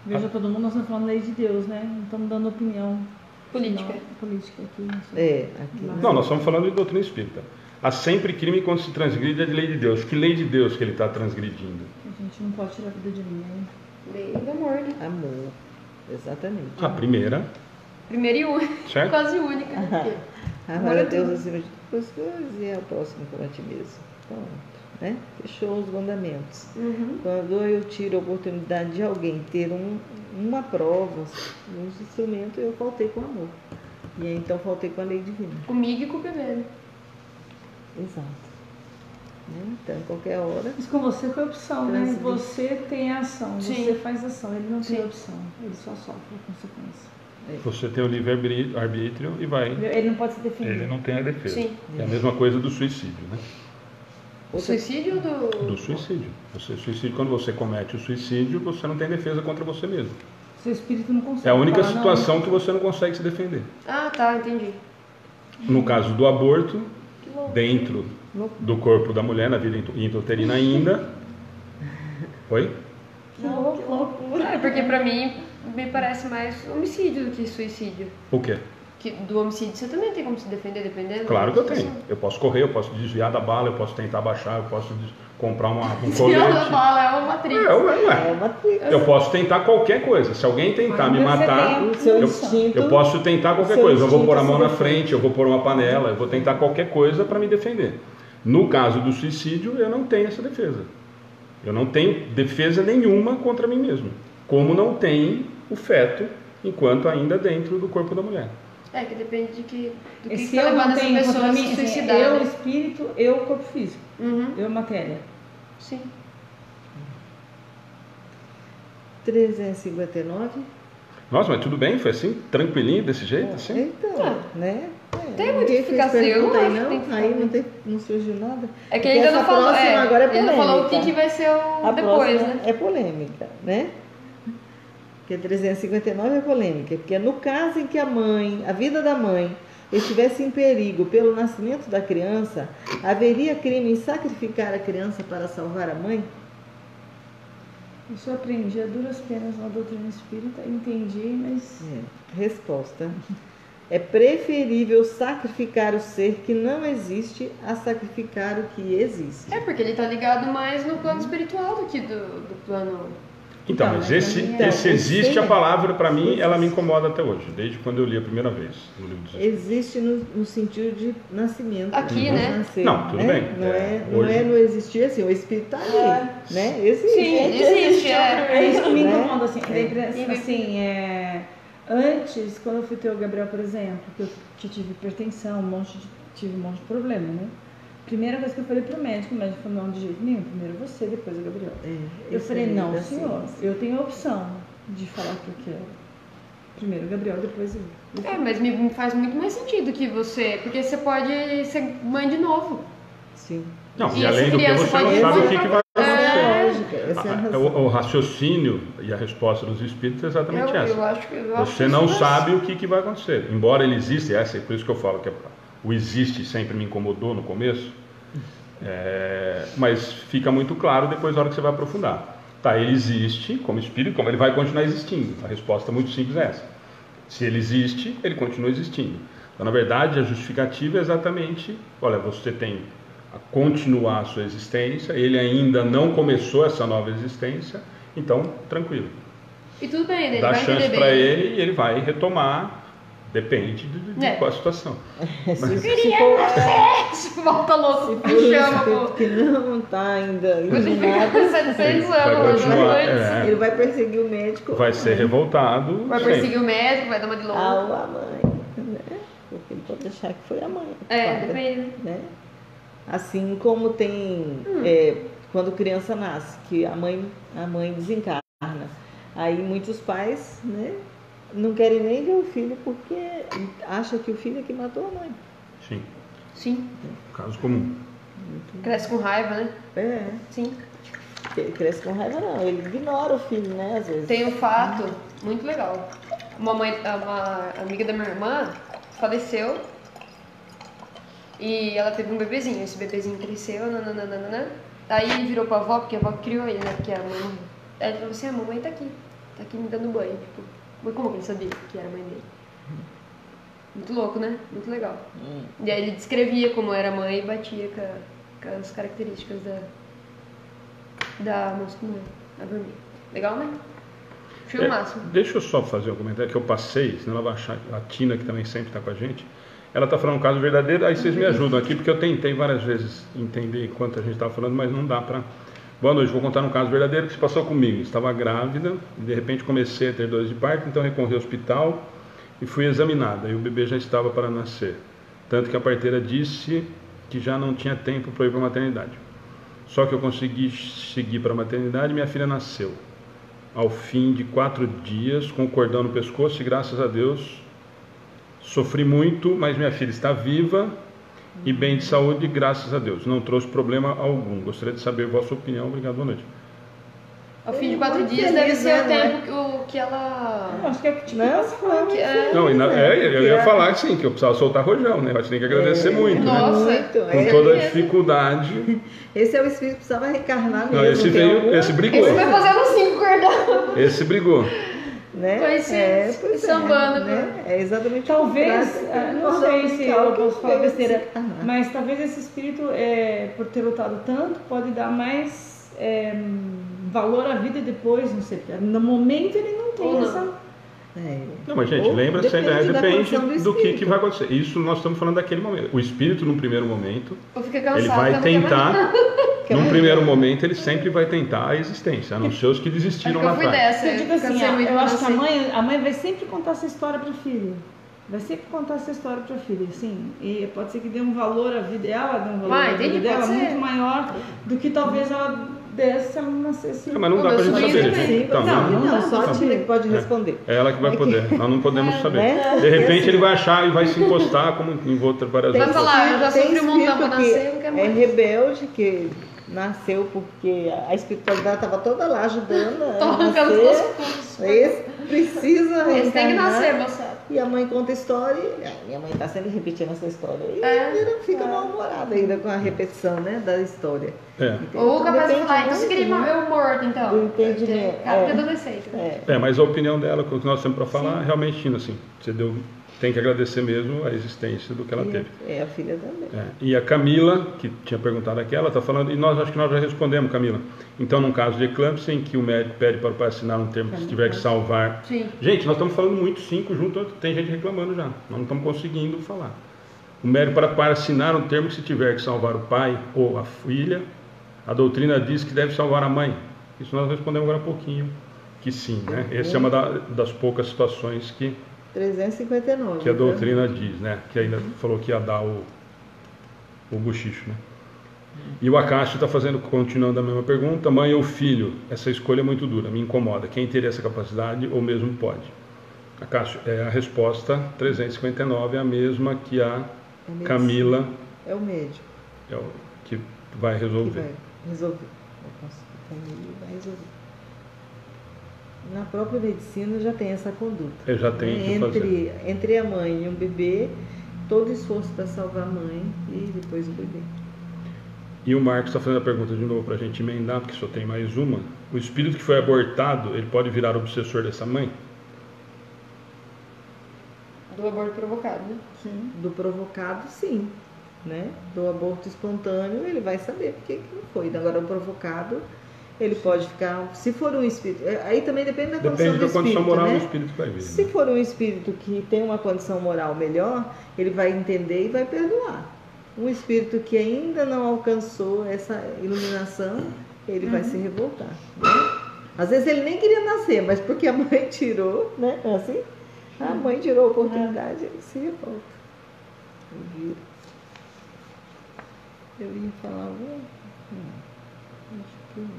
Veja todo mundo, nós estamos falando lei de Deus, né? Não estamos dando opinião Política. Não, política aqui. Não, sei. É, aqui Mas- Não, nós estamos falando de doutrina espírita. Há sempre crime quando se transgride a lei de Deus. Que lei de Deus que ele está transgredindo? A gente não pode tirar a vida de ninguém. Lei do amor, né? amor. Exatamente. A primeira, Primeira e única. certo? Quase única. Né? Amar a Deus acima de todas as coisas e ao próximo como a ti mesmo. Pronto, né? Fechou os mandamentos. Uhum. Quando eu tiro a oportunidade de alguém ter um, uma prova, um instrumento, eu faltei com amor. E aí, então faltei com a lei divina. Comigo e com o bebê. Né? Exato. Né? Então, qualquer hora. Mas com você foi opção, né? Transmite. Você tem a ação, Sim. você faz ação, ele não tem Sim. opção, ele só sofre a consequência. Você tem o livre-arbítrio e vai. Ele não pode se defender. Ele não tem a defesa. Sim. É a mesma coisa do suicídio, né? O suicídio ou do... Do suicídio. Você suicídio, quando você comete o suicídio, você não tem defesa contra você mesmo. Seu espírito não consegue. É a única falar, situação que você não consegue se defender. Ah, tá, entendi. No caso do aborto, Que louco. dentro do corpo da mulher, na vida intrauterina ainda. Oi? Não, que loucura. É, porque pra mim me parece mais homicídio do que suicídio. O quê? Que do homicídio você também tem como se defender, dependendo? Claro que eu da tenho. situação. Eu posso correr, eu posso desviar da bala, eu posso tentar baixar, eu posso des- comprar uma, um Desviar da colete. bala é uma matriz. É, ué, É ué. uma trica. Eu posso tentar qualquer coisa. Se alguém tentar me Ainda você matar, tem O seu eu, instinto. eu posso tentar qualquer seu coisa. Eu vou instinto pôr a mão se na defende. frente, eu vou pôr uma panela, eu vou tentar qualquer coisa para me defender. No caso do suicídio, eu não tenho essa defesa. Eu não tenho defesa nenhuma contra mim mesmo. Como não tem o feto enquanto ainda dentro do corpo da mulher. É, que depende de que, do que Esse está eu levando não essa tenho pessoa contra a mim, se assim, suicidar. eu né? espírito, eu corpo físico, Uhum. eu matéria. Sim. trezentos e cinquenta e nove. Nossa, mas tudo bem? Foi assim? Tranquilinho, desse jeito? Assim? Então, Tá. né? É, Tem muito ninguém que ficar fez assim, eu pergunta não aí, acho que não? tem que ficar Aí não, muito. tem, não surgiu nada. É que Porque ele ainda essa não falou, próxima é, agora é ele não falou o que, polêmica. que vai ser o A depois, próxima né? é polêmica, né? Porque trezentos e cinquenta e nove é polêmica, porque no caso em que a mãe, a vida da mãe, estivesse em perigo pelo nascimento da criança, haveria crime em sacrificar a criança para salvar a mãe? Isso eu aprendi a duras penas na doutrina espírita, entendi, mas É, resposta. É preferível sacrificar o ser que não existe a sacrificar o que existe. É, porque ele tá ligado mais no plano espiritual do que do, do plano... Então, Então, mas mas esse, pra mim é- esse existe, Sim. a palavra para mim, ela me incomoda até hoje, desde quando eu li a primeira vez no livro dos Espíritos. Existe no, no sentido de nascimento. Aqui, de né? nascer, Não, tudo né? bem. Não é, É, não hoje- é no existir assim, o espírito está ali, É. né? Existe. Sim, ele existe, é. é isso que me Né? incomoda, assim. É. Lembra, assim, é, antes, quando eu fui ter o Gabriel, por exemplo, que eu que tive hipertensão, um monte de, tive um monte de problema, né? Primeira coisa que eu falei pro médico, o médico falou, não, de jeito nenhum, primeiro você, depois o Gabriel. É, Eu esse falei, é não, da senhor, ciência. eu tenho a opção de falar o que eu quero. Primeiro o Gabriel, depois eu. É, mas me me faz muito mais sentido que você... Porque você pode ser mãe de novo. Sim. Não, E e, essa além do que criança você pode não sabe o que, devolver que vai pra- Essa é a acontecer. lógica, essa é a A- razão. O, o raciocínio e a resposta dos espíritos é exatamente Eu, essa. eu acho que... Eu acho Você que não isso vai- sabe o que, que vai acontecer. Embora ele exista, e essa é por isso que eu falo que é- o existe sempre me incomodou no começo, é, mas fica muito claro depois na hora que você vai aprofundar. Tá, ele existe como espírito, como ele vai continuar existindo. A resposta muito simples é essa. Se ele existe, ele continua existindo. Então, na verdade, a justificativa é exatamente, olha, você tem a continuar a sua existência, ele ainda não começou essa nova existência, então, tranquilo. E tudo bem, ele Dá vai chance entender para bem. ele e ele vai retomar, depende de, de É. qual a situação. Se, se for, Volta louco, se me for um chama, espírito pô. que não está ainda Você iluminado, fica setecentos Vai anos, continuar, mas é. ele vai perseguir o médico Vai ser revoltado. vai sempre. perseguir o médico, vai dar uma de louco. ao a mãe, né? Porque ele pode achar que foi a mãe. É, Claro, depende, né? né? Assim como tem Hum. é, quando criança nasce, que a mãe, a mãe desencarna. Aí muitos pais, né, não querem nem ver o filho porque acham que o filho é que matou a mãe. Sim, Sim. caso comum. Cresce com raiva, né? É, Sim. ele cresce com raiva não, ele ignora o filho, né, às vezes. Tem um fato muito legal. Uma mãe, uma amiga da minha irmã faleceu e ela teve um bebezinho. Esse bebezinho cresceu, nananana. Aí ele virou pra avó, porque a avó criou ele, né? Porque a mãe morreu. Aí ele falou assim, a mamãe tá aqui. tá aqui me dando banho. Tipo, mas como que ele sabia que era a mãe dele? Muito louco, né? Muito legal. Hum. E aí ele descrevia como era a mãe e batia com, a, com as características da, da moça como é, a dormir. Legal, né? Filmaço. É, deixa eu só fazer um comentário que eu passei, senão ela vai achar, a Tina, que também sempre está com a gente, ela está falando um caso verdadeiro, aí vocês me ajudam aqui, porque eu tentei várias vezes entender enquanto a gente estava falando, mas não dá para... Boa noite, vou contar um caso verdadeiro que se passou comigo. Estava grávida, e de repente comecei a ter dores de parto, então recorri ao hospital e fui examinada, e o bebê já estava para nascer. Tanto que a parteira disse que já não tinha tempo para ir para a maternidade. Só que eu consegui seguir para a maternidade e minha filha nasceu. Ao fim de quatro dias, com o cordão no pescoço, e graças a Deus, sofri muito, mas minha filha está viva e bem de saúde, graças a Deus. Não trouxe problema algum. Gostaria de saber a vossa opinião. Obrigado, boa noite. Ao fim de quatro Muito dias feliz, deve ser né, o não é? tempo que, o, que ela... Eu acho que é tipo Não, você falou que que é- Não, e na- né? é, eu ia falar que sim, que eu precisava soltar rojão, né? Eu acho que tem que agradecer muito, né? Nossa, Muito. Com É, toda a mesmo. dificuldade. esse é o espírito que precisava reencarnar mesmo. Não, esse tem veio, alguma- esse brigou. Esse vai fazendo cinco cordão. Esse brigou. né? Foi se- é, pois sambando, é, né? É exatamente o Talvez, contrário, ah, tem não cordão sei se umbilical eu que posso falar veio besteira, desencarnar. mas talvez esse espírito, é, por ter lutado tanto, pode dar mais é, valor à vida depois, não sei. No momento ele não tem Ou não. essa... É. Não, mas gente, Ou lembra sempre, é, depende da depende condição do do que, que espírito. vai acontecer. Isso nós estamos falando daquele momento. O espírito, num primeiro momento, Eu fiquei cansada. ele vai não quero mais. tentar, num primeiro momento, ele sempre vai tentar a existência, a não ser os que desistiram Acho que lá eu fui atrás. dessa. Eu digo assim, cansei ó, muito eu de acho que a nascer. mãe, a mãe vai sempre contar essa história para o filho. Vai sempre contar essa história para a filha, assim. E pode ser que dê um valor à vida dela, dê um valor Vai, à vida entendi, dela pode ser. muito maior do que talvez ela desse se ela não nascesse. É, mas não O dá meu pra gente sobrinho saber, também. gente. Então, não, não, não, não, só não. a Tina que pode responder. é ela que vai É que- poder, nós não podemos saber. né? De repente Assim, ele vai achar e vai se encostar, como em outras várias Vai vezes. falar, eu já Tem sofri um montão espírito pra que nascer, eu não quero é mais. rebelde, que nasceu porque a espiritualidade estava toda lá ajudando a Tô arrancando os nascer. pulsos. Esse precisa Esse tem que reencarnar. nascer, moçada. E a mãe conta a história e "Ah, minha mãe está sempre repetindo essa história. E É. ela fica mal-humorada ainda com a repetição, né, da história. É. Entendeu? Ou capaz de Depende falar, então você muito, queria né? eu morto, então. Do entendimento, Cara de é. adolescente, né? É. É, mas a opinião dela, o que nós temos para falar, realmente, Tina, assim, você deu, tem que agradecer mesmo a existência do que ela teve. E é a filha também. É, e a Camila, que tinha perguntado aqui, ela está falando, e nós acho que nós já respondemos, Camila. Então, num caso de eclâmpsia, em que o médico pede para o pai assinar um termo que se tiver que salvar. Sim. Gente, nós estamos falando muito cinco junto, tem gente reclamando já. Nós não estamos conseguindo falar. O médico para o pai assinar um termo que se tiver que salvar o pai ou a filha, a doutrina diz que deve salvar a mãe. Isso nós respondemos agora há pouquinho, que sim, né? Essa é uma da- das poucas situações que trezentos e cinquenta e nove. que a né? doutrina diz, né? Que ainda falou que ia dar o, o bochicho, né? E o Acácio está fazendo, continuando a mesma pergunta, mãe ou filho, essa escolha é muito dura, me incomoda. Quem teria essa capacidade ou mesmo pode? Acácio, é a resposta trezentos e cinquenta e nove é a mesma que a É medicina. Camila É o médico é o, que vai que resolver. vai resolver. Eu posso- a Camila vai resolver. Na própria medicina já tem essa conduta. Eu já tenho que fazer. entre, entre a mãe e um bebê, todo esforço para salvar a mãe e depois o bebê. E o Marcos está fazendo a pergunta de novo para a gente emendar, porque só tem mais uma. O espírito que foi abortado, ele pode virar obsessor dessa mãe? Do aborto provocado, né? Sim. Do provocado, sim. Né? Do aborto espontâneo, ele vai saber por que que não foi. Agora, o provocado, ele pode ficar. Se for um espírito. Aí também depende da condição Depende do da condição espírito, moral né? do espírito que vai vir. Se né? for um espírito que tem uma condição moral melhor, ele vai entender e vai perdoar. Um espírito que ainda não alcançou essa iluminação, ele vai se revoltar. Né? Às vezes ele nem queria nascer, mas porque a mãe tirou, né? Não é assim? A mãe tirou a oportunidade, ele se revolta. Eu viro. Eu ia falar alguma. Não, acho que não.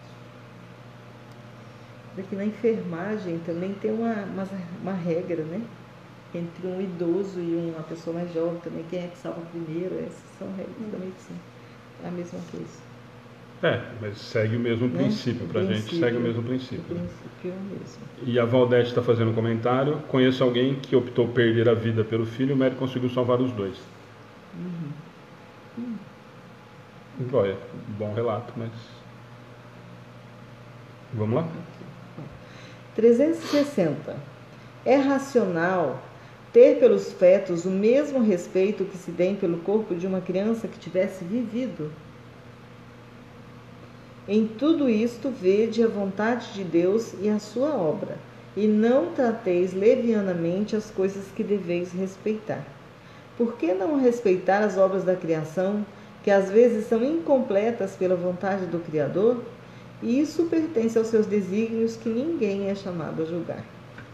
Daqui na enfermagem também tem uma, uma, uma regra, né? Entre um idoso e uma pessoa mais jovem também, quem é que salva primeiro, essas são regras da medicina. É a mesma coisa. É, mas segue o mesmo Né? princípio, O pra gente princípio, segue o mesmo O princípio. princípio é o mesmo. E a Valdete está fazendo um comentário. Conheço alguém que optou perder a vida pelo filho e o médico conseguiu salvar os dois. Uhum. Olha, bom relato, mas... Vamos lá? trezentos e sessenta. É racional ter pelos fetos o mesmo respeito que se tem pelo corpo de uma criança que tivesse vivido? Em tudo isto, vede a vontade de Deus e a sua obra, e não trateis levianamente as coisas que deveis respeitar. Por que não respeitar as obras da criação, que às vezes são incompletas pela vontade do Criador? E isso pertence aos seus desígnios que ninguém é chamado a julgar.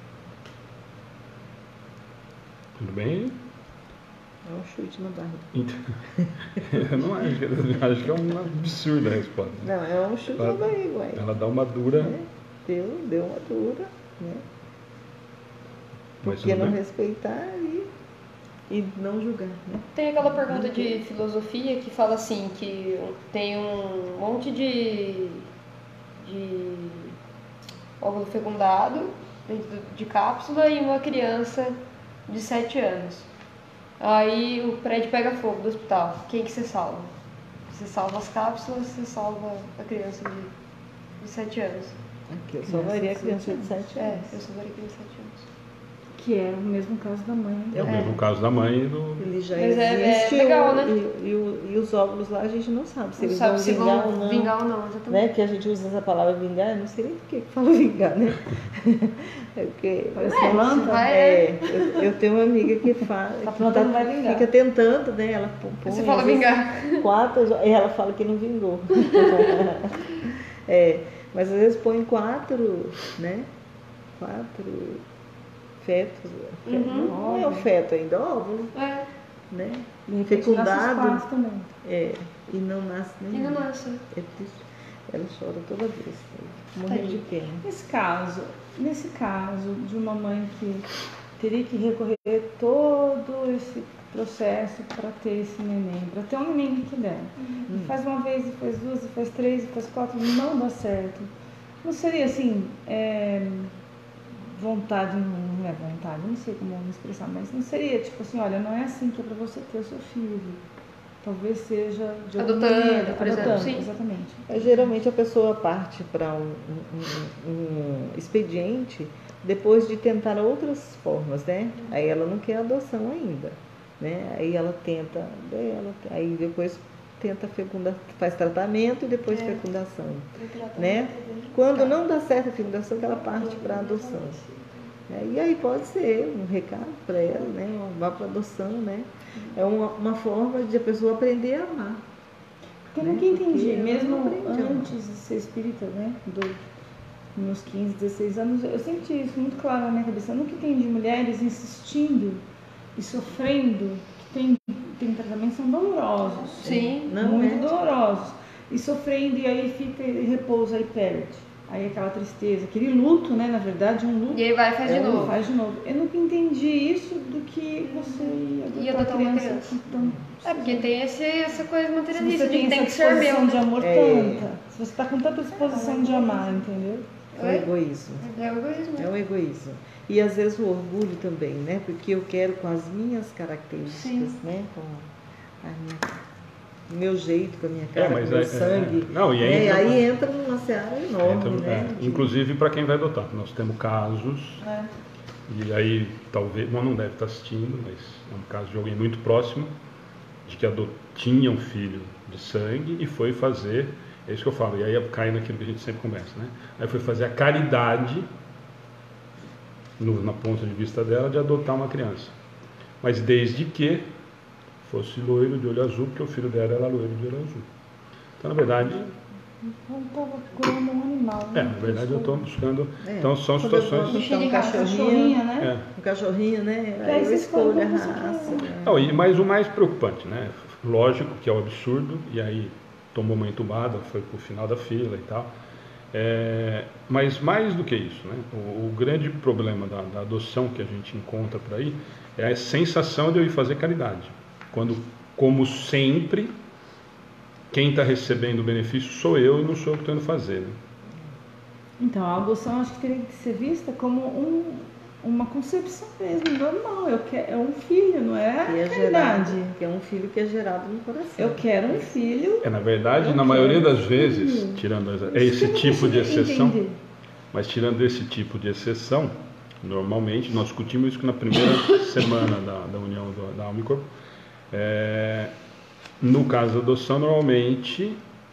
Tudo bem? É um chute na barriga. Então, eu não acho, eu acho que é uma absurda a resposta. Não, é um chute ela, na barriga, ué. Ela dá uma dura. É, deu, deu uma dura, né? Porque não respeitar e, e não julgar, né? Tem aquela pergunta de filosofia que fala assim, que tem um monte de, de óvulo fecundado dentro de cápsula e uma criança de sete anos. Aí o prédio pega fogo do hospital. Quem que você salva? Você salva as cápsulas, você salva a criança de, de sete anos. Aqui eu salvaria a criança de sete anos. É, eu salvaria a criança de sete anos. Que é o mesmo caso da mãe. É o mesmo caso da mãe e do... Ele já Mas existe. é, é legal, né? E, e, e os óvulos lá a gente não sabe se Não eles sabe vão se vingar vão ou não. vingar ou não, exatamente. Né? Que a gente usa essa palavra vingar, eu não sei nem por que que fala vingar, né? É porque, Parece é, planta. vai, é, eu, eu tenho uma amiga que fala, A que planta não vai vingar. fica tentando, né? Ela põe, Você fala às vezes, vingar. quatro, e ela fala que não vingou. É, mas às vezes põe quatro, né? Quatro fetos. Uhum. Não é o feto ainda, é óvulo, É, né? De repente nasce os Fecundado. quatro também. É, e não nasce e nenhum. não nasce. É triste. Ela chora toda vez. Morrendo de pena. Nesse caso, nesse caso de uma mãe que teria que recorrer todo esse processo para ter esse neném, para ter um neném que der. Hum. E faz uma vez, e faz duas, e faz três, e faz quatro, não dá certo. Não seria assim, é, vontade, não é vontade, não sei como me expressar, mas não seria tipo assim, olha, não é assim que é para você ter o seu filho. Talvez seja de alguma Adotando, maneira, por exemplo, adotando, sim. exatamente. É, geralmente a pessoa parte para um, um- um expediente depois de tentar outras formas, né? Aí ela não quer adoção ainda, né? Aí ela tenta, daí ela- aí depois tenta fecundar, faz tratamento e depois É. fecundação, né? Quando não dá certo a fecundação, ela parte para a adoção. É, e aí pode ser um recado para ela, né? Vá para adoção, né? É uma, uma forma de a pessoa aprender a amar. Porque eu né? nunca entendi, Porque ela mesmo não aprende a amar. antes de ser espírita, né? Do, meus quinze, dezesseis anos, eu senti isso muito claro na minha cabeça. Eu nunca entendi mulheres insistindo e sofrendo, que tem, tem tratamentos que são dolorosos. Sim. Não, muito é. dolorosos. E sofrendo, e aí fica, e repousa, aí perde. Aí aquela tristeza, aquele luto, né? Na verdade, um luto. E aí vai e faz de É, novo. Faz de novo. Eu nunca entendi isso do que você ia E adotar adotar uma criança. criança. Então, É, porque tem esse, essa coisa se materialista você de que tem tem que essa ser meu. disposição de né? amor É. tanta, se você está com tanta disposição de amar, entendeu? É o Oi? egoísmo. É o egoísmo. É um egoísmo. E às vezes o orgulho também, né? Porque eu quero com as minhas características, Sim. né? Com a minha, o meu jeito, com a minha cara, É, mas com o meu é- sangue. é- não, e aí né? entra- aí entra numa seara enorme, Então, né? é, de- inclusive para quem vai adotar. Nós temos casos, É. e aí talvez, bom, não deve estar assistindo, mas é um caso de alguém muito próximo, de que ado- tinha um filho de sangue e foi fazer, é isso que eu falo, e aí cai naquilo que a gente sempre conversa, né? Aí foi fazer a caridade, no, na ponta de vista dela, de adotar uma criança. Mas desde que fosse loiro de olho azul, porque o filho dela era loiro de olho azul. Então, na verdade, Eu estava procurando um animal. é, né? na verdade eu estou buscando. É, Então são quando eu situações. vou adotar um Uma cachorrinho, cachorrinha, né? É. um cachorrinho, né? Que aí Aí eu você escolho a escolhe o que você raça. quer. né? Não, e, mas o mais preocupante, né? Lógico que é o absurdo, e aí tomou uma entubada, foi pro final da fila e tal. É, mas mais do que isso, né? O, o grande problema da, da adoção que a gente encontra por aí é a sensação de eu ir fazer caridade. Quando, como sempre, quem está recebendo o benefício sou eu e não sou eu que estou indo fazer. Né? Então, a adoção acho que teria que ser vista como um, uma concepção mesmo, normal. Eu quero, é um filho, não é Que é caridade. gerado, que é um filho que é gerado no coração. Eu quero um filho. É, na verdade, Eu na quero maioria das um vezes, filho. tirando as- é Isso esse que eu não tipo de consegui exceção, entender. Mas tirando esse tipo de exceção, normalmente, nós discutimos isso na primeira semana da, da união do, da alma e corpo, é, no caso da adoção, normalmente,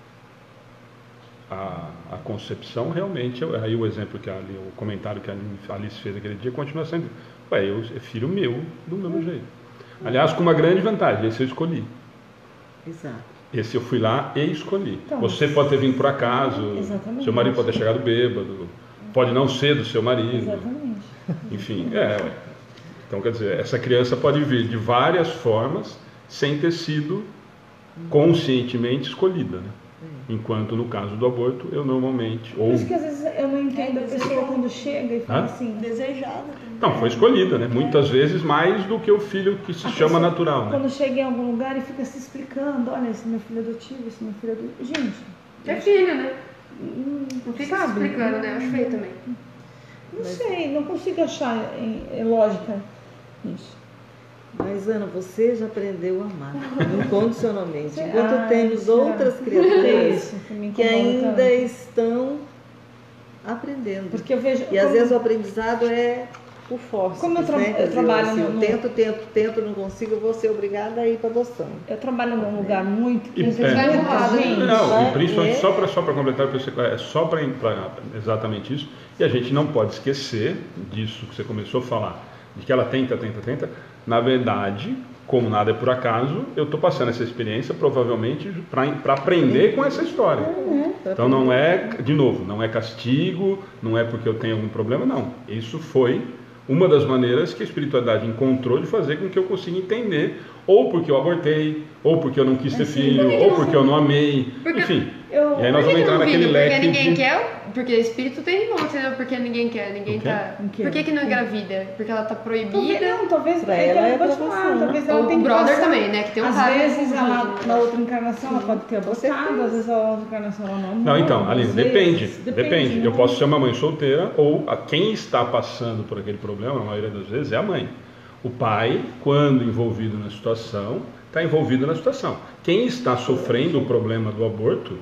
a, a concepção realmente, aí o exemplo que a, o comentário que a Alice fez aquele dia continua sendo, ué, eu, é filho meu do mesmo jeito. Aliás, com uma grande vantagem, esse eu escolhi. Exato. Esse eu fui lá e escolhi. Então, Você pode ter vindo por acaso, exatamente. seu marido pode ter chegado bêbado, pode não ser do seu marido. Exatamente. Enfim, é. Então, quer dizer, essa criança pode vir de várias formas sem ter sido conscientemente escolhida, né? Enquanto no caso do aborto, eu normalmente... Por Ou... isso que às vezes eu não entendo a pessoa quando chega e fala Hã? assim... Desejada também. Não, foi escolhida, né? Muitas vezes mais do que o filho que se a chama pessoa, natural, né? Quando chega em algum lugar e fica se explicando, olha, esse é meu filho adotivo, esse é meu filho adotivo... Gente... É filho, né? hum, Não fica sabe? se explicando, né? Acho feio também. Não sei, não consigo achar em, em lógica isso. Mas, Ana, você já aprendeu a amar incondicionalmente. Sei- Enquanto Ai, temos será? outras É criaturas isso que me que incomoda ainda tanto. estão aprendendo. Porque eu vejo... E às como- vezes o aprendizado é por força. Como eu tra- né? Quer eu dizer, trabalho assim, no- eu no- tento, tento, tento, não consigo, eu vou ser obrigada a ir para adoção. Eu trabalho num lugar muito... E- que é. Vai muita empurrado, né? gente... Não, vai- e principalmente é. só para só para completar, é só para exatamente isso. E a gente não pode esquecer disso que você começou a falar, de que ela tenta, tenta, tenta. Na verdade, como nada é por acaso, eu estou passando essa experiência provavelmente para aprender com essa história. Então não é, de novo, não é castigo, não é porque eu tenho algum problema, não. Isso foi uma das maneiras que a espiritualidade encontrou de fazer com que eu consiga entender, ou porque eu abortei, ou porque eu não quis ter filho, ou porque eu não amei, Porque- enfim. Eu- E aí nós Por vamos que que entrar não naquele vira? leque Porque ninguém de... quer, porque espírito tem irmão, entendeu? Porque ninguém quer, ninguém O quê? tá... O quê? Por que que não engravida? Porque ela tá Talvez, proibida. não, talvez Pra é que ela eu é vou te falar, aprovação, né? talvez ela Ou tenha o que brother passar. também, né? Que tem um Às rabo vezes confuso, ela, né? na outra encarnação ela pode ter Com certeza. abortado, às vezes a outra encarnação ela não. Não, então, Aline, às depende, vezes, depende. né? Eu posso ser uma mãe solteira ou a quem está passando por aquele problema, na maioria das vezes, é a mãe. O pai, quando envolvido na situação, está envolvido na situação. Quem está sofrendo o problema do aborto,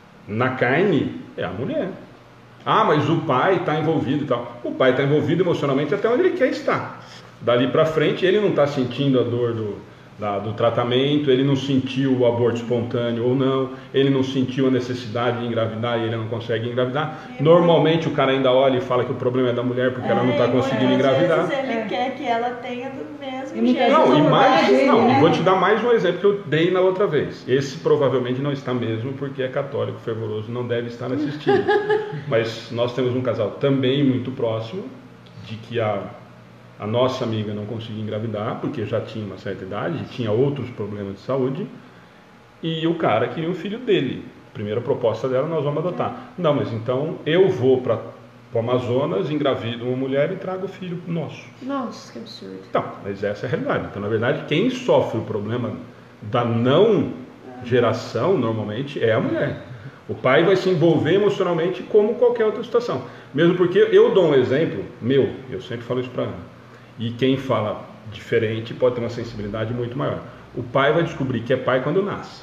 na carne, é a mulher. Ah, mas o pai está envolvido e tal. O pai está envolvido emocionalmente até onde ele quer estar. Dali para frente, ele não está sentindo a dor do, da, do tratamento, ele não sentiu o aborto espontâneo ou não, ele não sentiu a necessidade de engravidar e ele não consegue engravidar. Normalmente o cara ainda olha e fala que o problema é da mulher porque ela não está conseguindo engravidar. Às vezes ele É. quer que ela tenha do mesmo E muitas jeito. Não, e Não, mais, é, não, é. e vou te dar mais um exemplo que eu dei na outra vez. Esse provavelmente não está mesmo, porque é católico fervoroso, não deve estar assistindo. Mas nós temos um casal também muito próximo, de que a, a nossa amiga não conseguia engravidar, porque já tinha uma certa idade, tinha outros problemas de saúde, e o cara queria um filho dele. Primeira proposta dela, nós vamos adotar. Não, mas então eu vou para o Amazonas, engravido uma mulher e trago o filho nosso. Nossa, que absurdo. Então, mas essa é a realidade. Então, na verdade, quem sofre o problema da não geração, normalmente, é a mulher. O pai vai se envolver emocionalmente como qualquer outra situação. Mesmo porque eu dou um exemplo meu, eu sempre falo isso para Ana. E quem fala diferente pode ter uma sensibilidade muito maior. O pai vai descobrir que é pai quando nasce.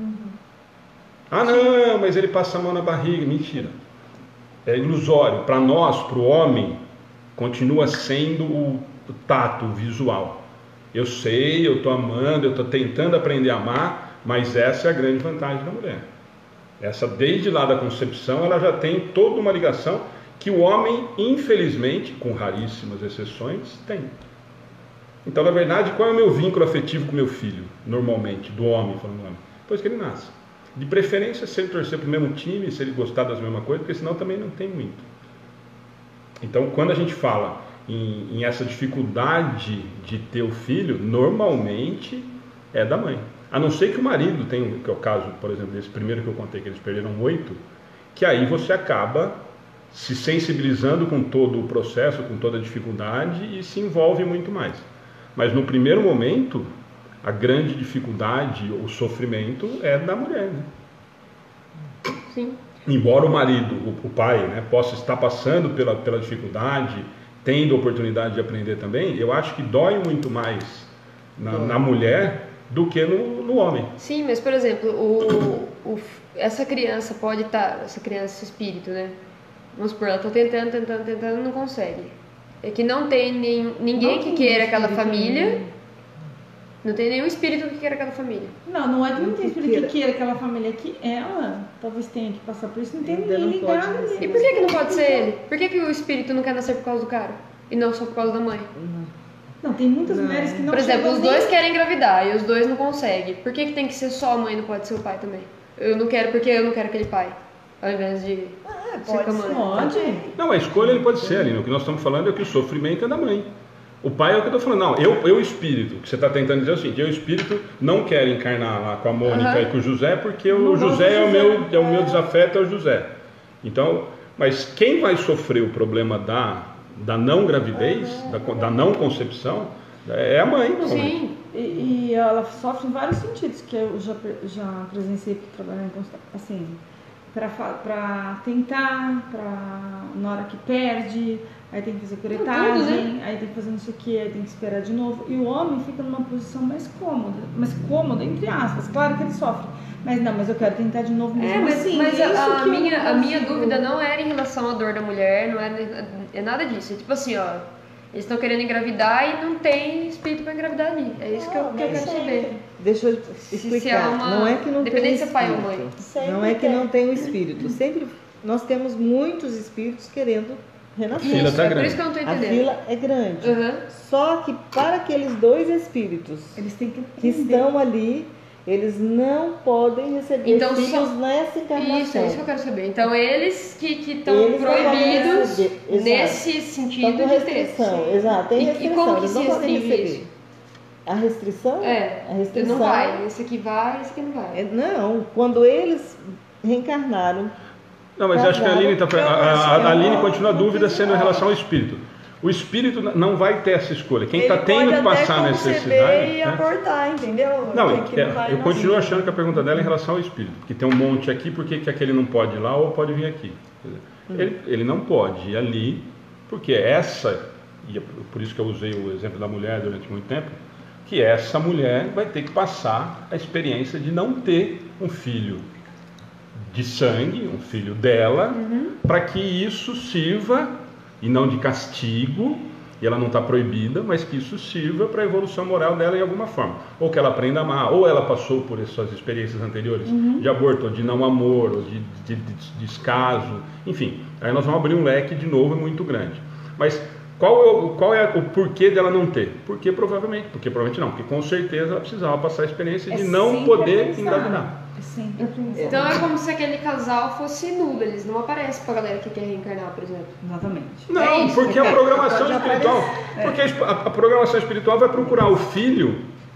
Ah, não, mas ele passa a mão na barriga. Mentira. É ilusório. Para nós, para o homem, continua sendo o tato, o visual. Eu sei, eu estou amando, eu estou tentando aprender a amar, mas essa é a grande vantagem da mulher. Essa, desde lá da concepção, ela já tem toda uma ligação que o homem, infelizmente, com raríssimas exceções, tem. Então, na verdade, qual é o meu vínculo afetivo com meu filho, normalmente, do homem, falando homem? Depois que ele nasce. De preferência, se ele torcer para o mesmo time, se ele gostar das mesmas coisas, porque senão também não tem muito. Então, quando a gente fala em, em essa dificuldade de ter o filho, normalmente é da mãe. A não ser que o marido tenha, que é o caso, por exemplo, desse primeiro que eu contei, que eles perderam oito, que aí você acaba se sensibilizando com todo o processo, com toda a dificuldade e se envolve muito mais. Mas no primeiro momento, a grande dificuldade, o sofrimento é da mulher, né? Sim. Embora o marido, o, o pai, né, possa estar passando pela, pela dificuldade, tendo a oportunidade de aprender também, eu acho que dói muito mais na, na mulher do que no, no homem. Sim, mas por exemplo, o, o, essa criança pode estar, essa criança, esse espírito, né? Vamos supor, ela tá tentando, tentando, tentando, não consegue. É que não tem nenhum, ninguém Não que tem queira aquela espírito família. nenhum. Não tem nenhum espírito que queira aquela família. Não, não é que não tem Que espírito queira. que queira aquela família que ela talvez tenha que passar por isso, não tem Ainda ninguém não pode ligado receber. E ali. por que que não pode ser ele? Por que que o espírito não quer nascer por causa do cara? E não só por causa da mãe? Não. Não, tem muitas Não. mulheres que não Por exemplo, chegam os nem- dois querem engravidar e os dois não conseguem. Por que que tem que ser só a mãe e não pode ser o pai também? Eu não quero porque eu não quero aquele pai. Ao invés de Ah, ser com a mãe. Pode. Não, a escolha ele pode ser, Aline. O que nós estamos falando é que o sofrimento é da mãe. O pai é o que eu estou falando. Não, eu, eu espírito. O que você está tentando dizer é o seguinte: eu espírito não quero encarnar lá com a Mônica Aham. e com o José porque Não o gosto José do é o, José. meu, é o meu desafeto, é o José. Então, mas quem vai sofrer o problema da, da não gravidez, da, da não concepção, é a mãe. Não, Sim. E, e ela sofre em vários sentidos, que eu já, pre- já presenciei que trabalhando em consta- assim, para tentar, pra, na hora que perde, aí tem que fazer curetagem, tudo, né? aí tem que fazer não sei o que, aí tem que esperar de novo. E o homem fica numa posição mais cômoda, mais cômoda, entre aspas, claro que ele sofre. Mas não, mas eu quero tentar de novo mesmo É, mas, assim. mas é a, isso a que eu minha, não a minha consigo. dúvida não era em relação à dor da mulher, não é, é nada disso. É tipo assim, ó, eles estão querendo engravidar e não tem espírito pra engravidar ali. É isso que eu, Não, que eu nem quero sempre. saber. Deixa eu se explicar. é uma- Não é que não tem independente se é pai ou espírito. mãe. Sempre Não é que tem. não tem o espírito. Sempre nós temos muitos espíritos querendo renascer. Fila tá é por grande. isso que eu não tô A entendendo. fila é grande. Uhum. Só que para aqueles dois espíritos Eles têm que que aprender. estão ali, eles não podem receber Então, filhos só- nessa encarnação. Isso, é isso que eu quero saber. Então eles que estão Eles não podem proibidos receber, exato. nesse Estão sentido com de ter. restrição, exato, tem E- e restrição, como que eles se não podem restringe receber. isso? A restrição? É, a restrição não vai. Esse aqui vai, esse aqui não vai. é- não, quando eles reencarnaram, Não, mas acho que a Aline, tá, a, a, a Aline continua a dúvida sendo em relação ao espírito. O espírito não vai ter essa escolha. Quem está Ele tendo pode que passar até necessidade. conceber e né? abortar, entendeu? Não, Tem que é, não vai eu nascer. continuo achando que a pergunta dela é em relação ao espírito. Porque tem um monte aqui, por que que aquele não pode ir lá ou pode vir aqui? Quer dizer, Ele, ele não pode ir ali, porque essa, e é por isso que eu usei o exemplo da mulher durante muito tempo, que essa mulher vai ter que passar a experiência de não ter um filho de sangue, um filho dela, para que isso sirva, e não de castigo, e ela não está proibida, mas que isso sirva para a evolução moral dela em alguma forma. Ou que ela aprenda a amar, ou ela passou por essas experiências anteriores de aborto, ou de não amor, ou de, de, de descaso, enfim. Aí nós vamos abrir um leque de novo muito grande. Mas qual é, o, qual é o porquê dela não ter? Porque provavelmente, porque provavelmente não, porque com certeza ela precisava passar a experiência de É não sempre poder aprendizado. engravidar. É sempre aprendizado. Então é como se aquele casal fosse nulo, eles não aparecem pra galera que quer reencarnar, por exemplo. Exatamente. Não, É isso, porque a né? programação Pode espiritual, porque a, esp- a- a programação espiritual vai procurar o filho,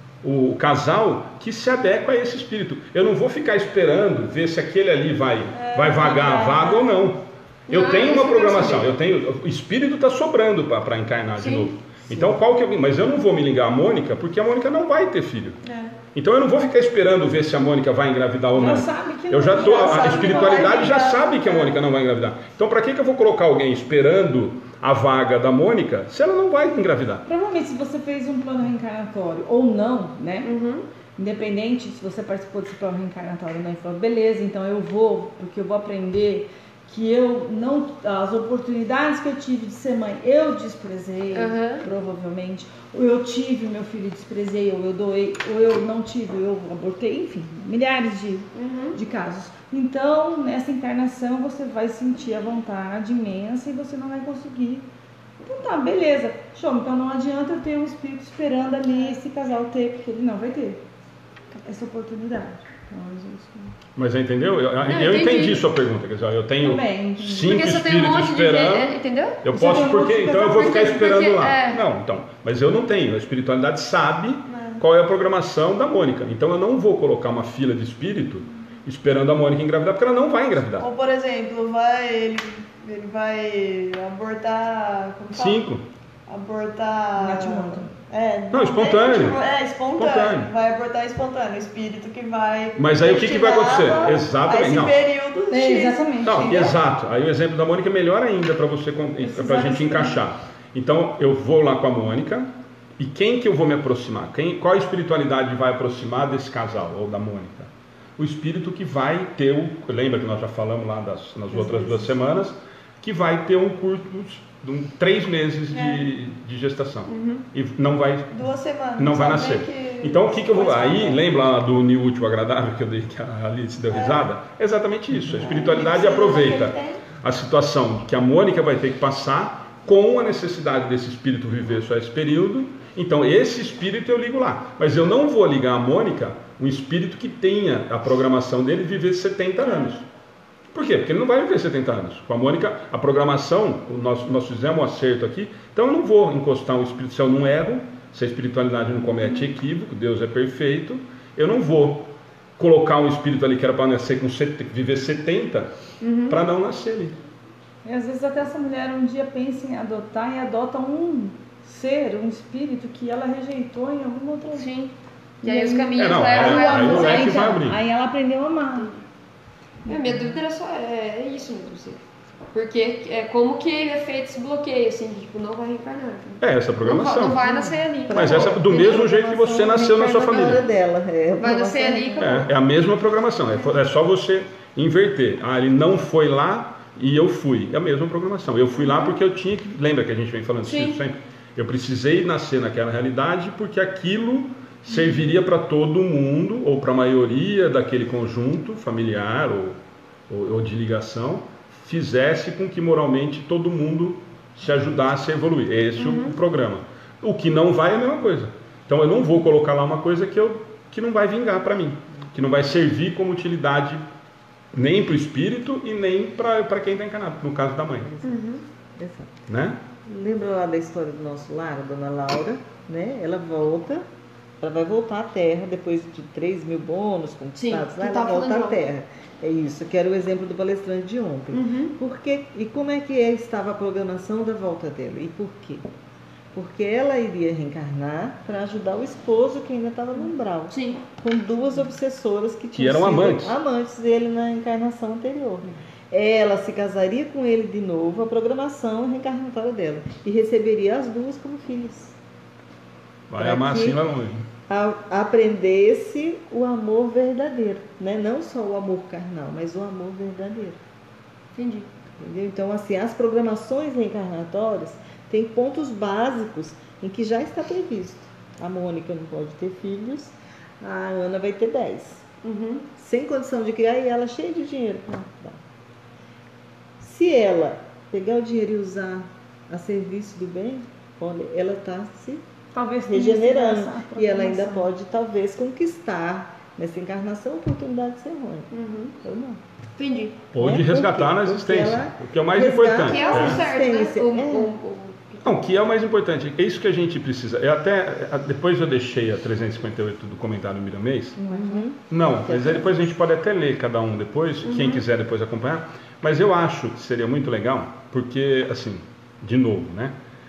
o casal que se adequa a esse espírito. Eu não vou ficar esperando ver se aquele ali vai, vai vagar a vaga ou não. Eu Não, tenho isso uma eu quero programação, saber. eu tenho, o espírito está sobrando para encarnar de Sim, novo. Então qual que eu, mas eu não vou me ligar a Mônica porque a Mônica não vai ter filho. Então eu não vou ficar esperando ver se a Mônica vai engravidar ou Já não. sabe que Eu não, já tô, já a sabe que espiritualidade não já vai sabe que a engravidar. Mônica não vai engravidar. Então para que que eu vou colocar alguém esperando a vaga da Mônica se ela não vai engravidar? Provavelmente, se você fez um plano reencarnatório ou não, né? Uhum. Independente se você participou desse plano reencarnatório ou não, e falou, beleza, então eu vou, porque eu vou aprender que eu não, as oportunidades que eu tive de ser mãe, eu desprezei, Uhum. provavelmente, ou eu tive meu filho e desprezei, ou eu doei, ou eu não tive, eu abortei, enfim, milhares de, Uhum. de casos. Então, nessa encarnação, você vai sentir a vontade imensa e você não vai conseguir. Então tá, beleza, show, então não adianta eu ter um espírito esperando ali esse casal ter, porque ele não vai ter essa oportunidade. Então, é isso. Mas entendeu? Eu, Não, eu entendi. entendi sua pergunta. Quer dizer, eu tenho Também, entendi. cinco Porque você tem um espíritos monte de esperando. gente, entendeu? Eu Você posso tem um porque, monte de então eu vou ficar porque- esperando porque- lá. é. Não, então, mas eu não tenho. A espiritualidade sabe qual é a programação da Mônica. Então eu não vou colocar uma fila de espírito esperando a Mônica engravidar, porque ela não vai engravidar. Ou, por exemplo, vai, ele, ele vai abortar. Como fala? Cinco. Abortar. Natimorto. É, Não, espontâneo. É, espontâneo. Espontâneo. Vai abortar espontâneo. O espírito que vai. Mas aí o que que vai acontecer? destinado Exatamente, a esse não. período É, X. exatamente. Não, Entendeu? exato. Aí o exemplo da Mônica é melhor ainda para você para a gente encaixar. Então eu vou lá com a Mônica e quem que eu vou me aproximar? Quem, qual a espiritualidade vai aproximar desse casal ou da Mônica? O espírito que vai ter o, lembra que nós já falamos lá das, nas outras duas semanas, que vai ter um curto, um, três meses de, É. de gestação. Uhum. E não vai, Duas semanas. não vai só nascer. vê que Então o que, que eu vou. depois Aí, vai. lembra lá do New Útil Agradável que eu dei, que a Alice deu risada? É exatamente isso. A espiritualidade É. aproveita Ele tem. a situação que a Mônica vai ter que passar com a necessidade desse espírito viver só esse período. Então, esse espírito eu ligo lá. Mas eu não vou ligar a Mônica um espírito que tenha a programação dele de viver setenta anos. Por quê? Porque ele não vai viver setenta anos. Com a Mônica, a programação, nós, nós fizemos um acerto aqui, então eu não vou encostar um espírito, se eu não erro, se a espiritualidade não comete equívoco, Deus é perfeito, eu não vou colocar um espírito ali que era para nascer com set- viver setenta, Uhum. para não nascer ali. E às vezes até essa mulher um dia pensa em adotar e adota um ser, um espírito que ela rejeitou em algum outro lugar. Sim. E aí os caminhos É, não, levam aí- ela aí pra o leque frente. vai abrir. Aí ela aprendeu a amar. É, minha dúvida era só é, é isso, inclusive. Porque é como que é feito esse bloqueio, assim, de, tipo, não vai reencarnar. É essa a Não, va- programação. não vai nascer ali. Mas acabou. essa do Entendeu? mesmo jeito que você nasceu na sua família. Dela, é, Vai nascer ali e acabou. É, é a mesma programação, é, é só você inverter. Ah, ele não foi lá e eu fui. É a mesma programação. Eu fui lá porque eu tinha que. Lembra que a gente vem falando Sim. isso sempre? Eu precisei nascer naquela realidade porque aquilo serviria para todo mundo, ou para a maioria daquele conjunto familiar ou, ou, ou de ligação, fizesse com que moralmente todo mundo se ajudasse a evoluir. Esse é o programa. O que não vai é a mesma coisa. Então eu não vou colocar lá uma coisa que, eu, que não vai vingar para mim, que não vai servir como utilidade nem para o espírito e nem para quem está encarnado, no caso da mãe. Exato. Né? Lembra lá da história do nosso lar, a dona Laura, né? Ela volta, ela vai voltar à Terra depois de três mil bônus conquistados Sim, lá, tu ela tava volta falando à de Terra. É isso, que era o exemplo do palestrante de ontem. Uhum. Por quê? E como é que estava a programação da volta dela? E por quê? Porque ela iria reencarnar para ajudar o esposo que ainda estava no umbral, Sim. com duas obsessoras que tinham eram sido amantes. amantes dele na encarnação anterior. Ela se casaria com ele de novo, a programação reencarnatória dela, e receberia as duas como filhas. Vai Pra amar que assim lá longe. a- aprendesse o amor verdadeiro, né? Não só o amor carnal, mas o amor verdadeiro. Entendi. Entendeu? Então, assim, as programações reencarnatórias têm pontos básicos em que já está previsto. A Mônica não pode ter filhos, a Ana vai ter dez. Uhum. Sem condição de criar, e ela cheia de dinheiro. Ah, dá. Se ela pegar o dinheiro e usar a serviço do bem, olha, ela está se Talvez tenha regenerando. sido essa E ela ainda programação. pode, talvez, conquistar nessa encarnação a oportunidade de ser mãe. Uhum. Ou não. Entendi. Ou de É, resgatar porque- na porque existência, ela o que é o mais resgata- importante. Que é o É. certo, né? Existência, O, é. o, o- Não, que é o mais importante, é isso que a gente precisa. Eu até, depois eu deixei a trezentos e cinquenta e oito do comentário Miramês. Uhum. Não, mas aí depois a gente pode até ler cada um depois, quem quiser depois acompanhar. Mas eu acho que seria muito legal, porque, assim, de novo, né?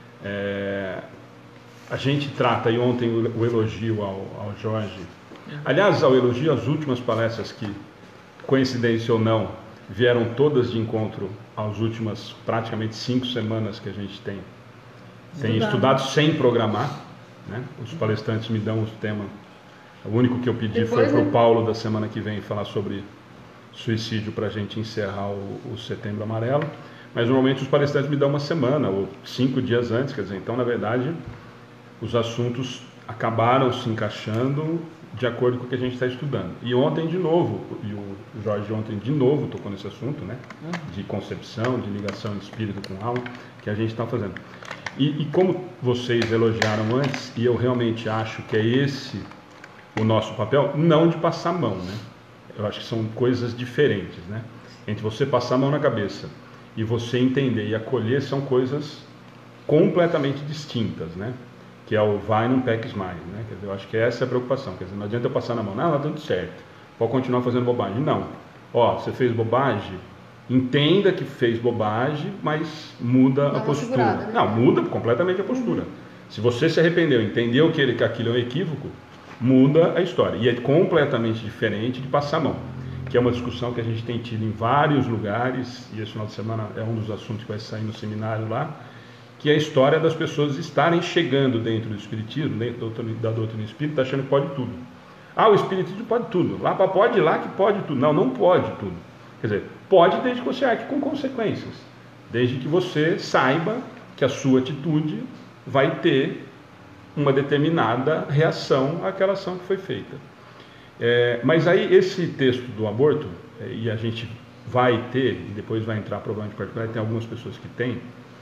É, a gente trata, e ontem o, o elogio ao, ao Jorge, aliás, ao elogio às últimas palestras que, coincidência ou não, vieram todas de encontro às últimas praticamente cinco semanas que a gente tem, tem estudado sem programar, né? Os palestrantes me dão o tema. O único que eu pedi Depois, foi para o né? Paulo da semana que vem falar sobre suicídio para a gente encerrar o, o Setembro Amarelo. Mas normalmente os palestrantes me dão uma semana ou cinco dias antes, quer dizer, então na verdade os assuntos acabaram se encaixando de acordo com o que a gente está estudando. E ontem de novo, e o Jorge ontem de novo tocou nesse assunto, né? De concepção, de ligação de espírito com alma, que a gente está fazendo. E, e como vocês elogiaram antes, e eu realmente acho que é esse o nosso papel, não de passar a mão, né? Eu acho que são coisas diferentes, né? Entre você passar a mão na cabeça e você entender e acolher são coisas completamente distintas, né? Que é o vai, não peques mais, né? Quer dizer, eu acho que essa é a preocupação. Quer dizer, não adianta eu passar na mão, não, tá tudo certo, pode continuar fazendo bobagem. Não. Ó, você fez bobagem, entenda que fez bobagem, mas muda Dá a uma postura. segurada, né? Não, muda completamente a postura. Se você se arrependeu, entendeu que, ele, que aquilo é um equívoco, muda a história. E é completamente diferente de passar a mão, que é uma discussão que a gente tem tido em vários lugares, e esse final de semana é um dos assuntos que vai sair no seminário lá, que é a história das pessoas estarem chegando dentro do Espiritismo, dentro da doutrina espírita, achando que pode tudo. Ah, o Espiritismo pode tudo. Lá para pode, lá que pode tudo. Não, não pode tudo. Quer dizer, pode desde que você arque com consequências. desde que você saiba que a sua atitude vai ter uma determinada reação àquela ação que foi feita. É, mas aí esse texto do aborto, é, e a gente vai ter, e depois vai entrar provavelmente particular, tem algumas pessoas que têm,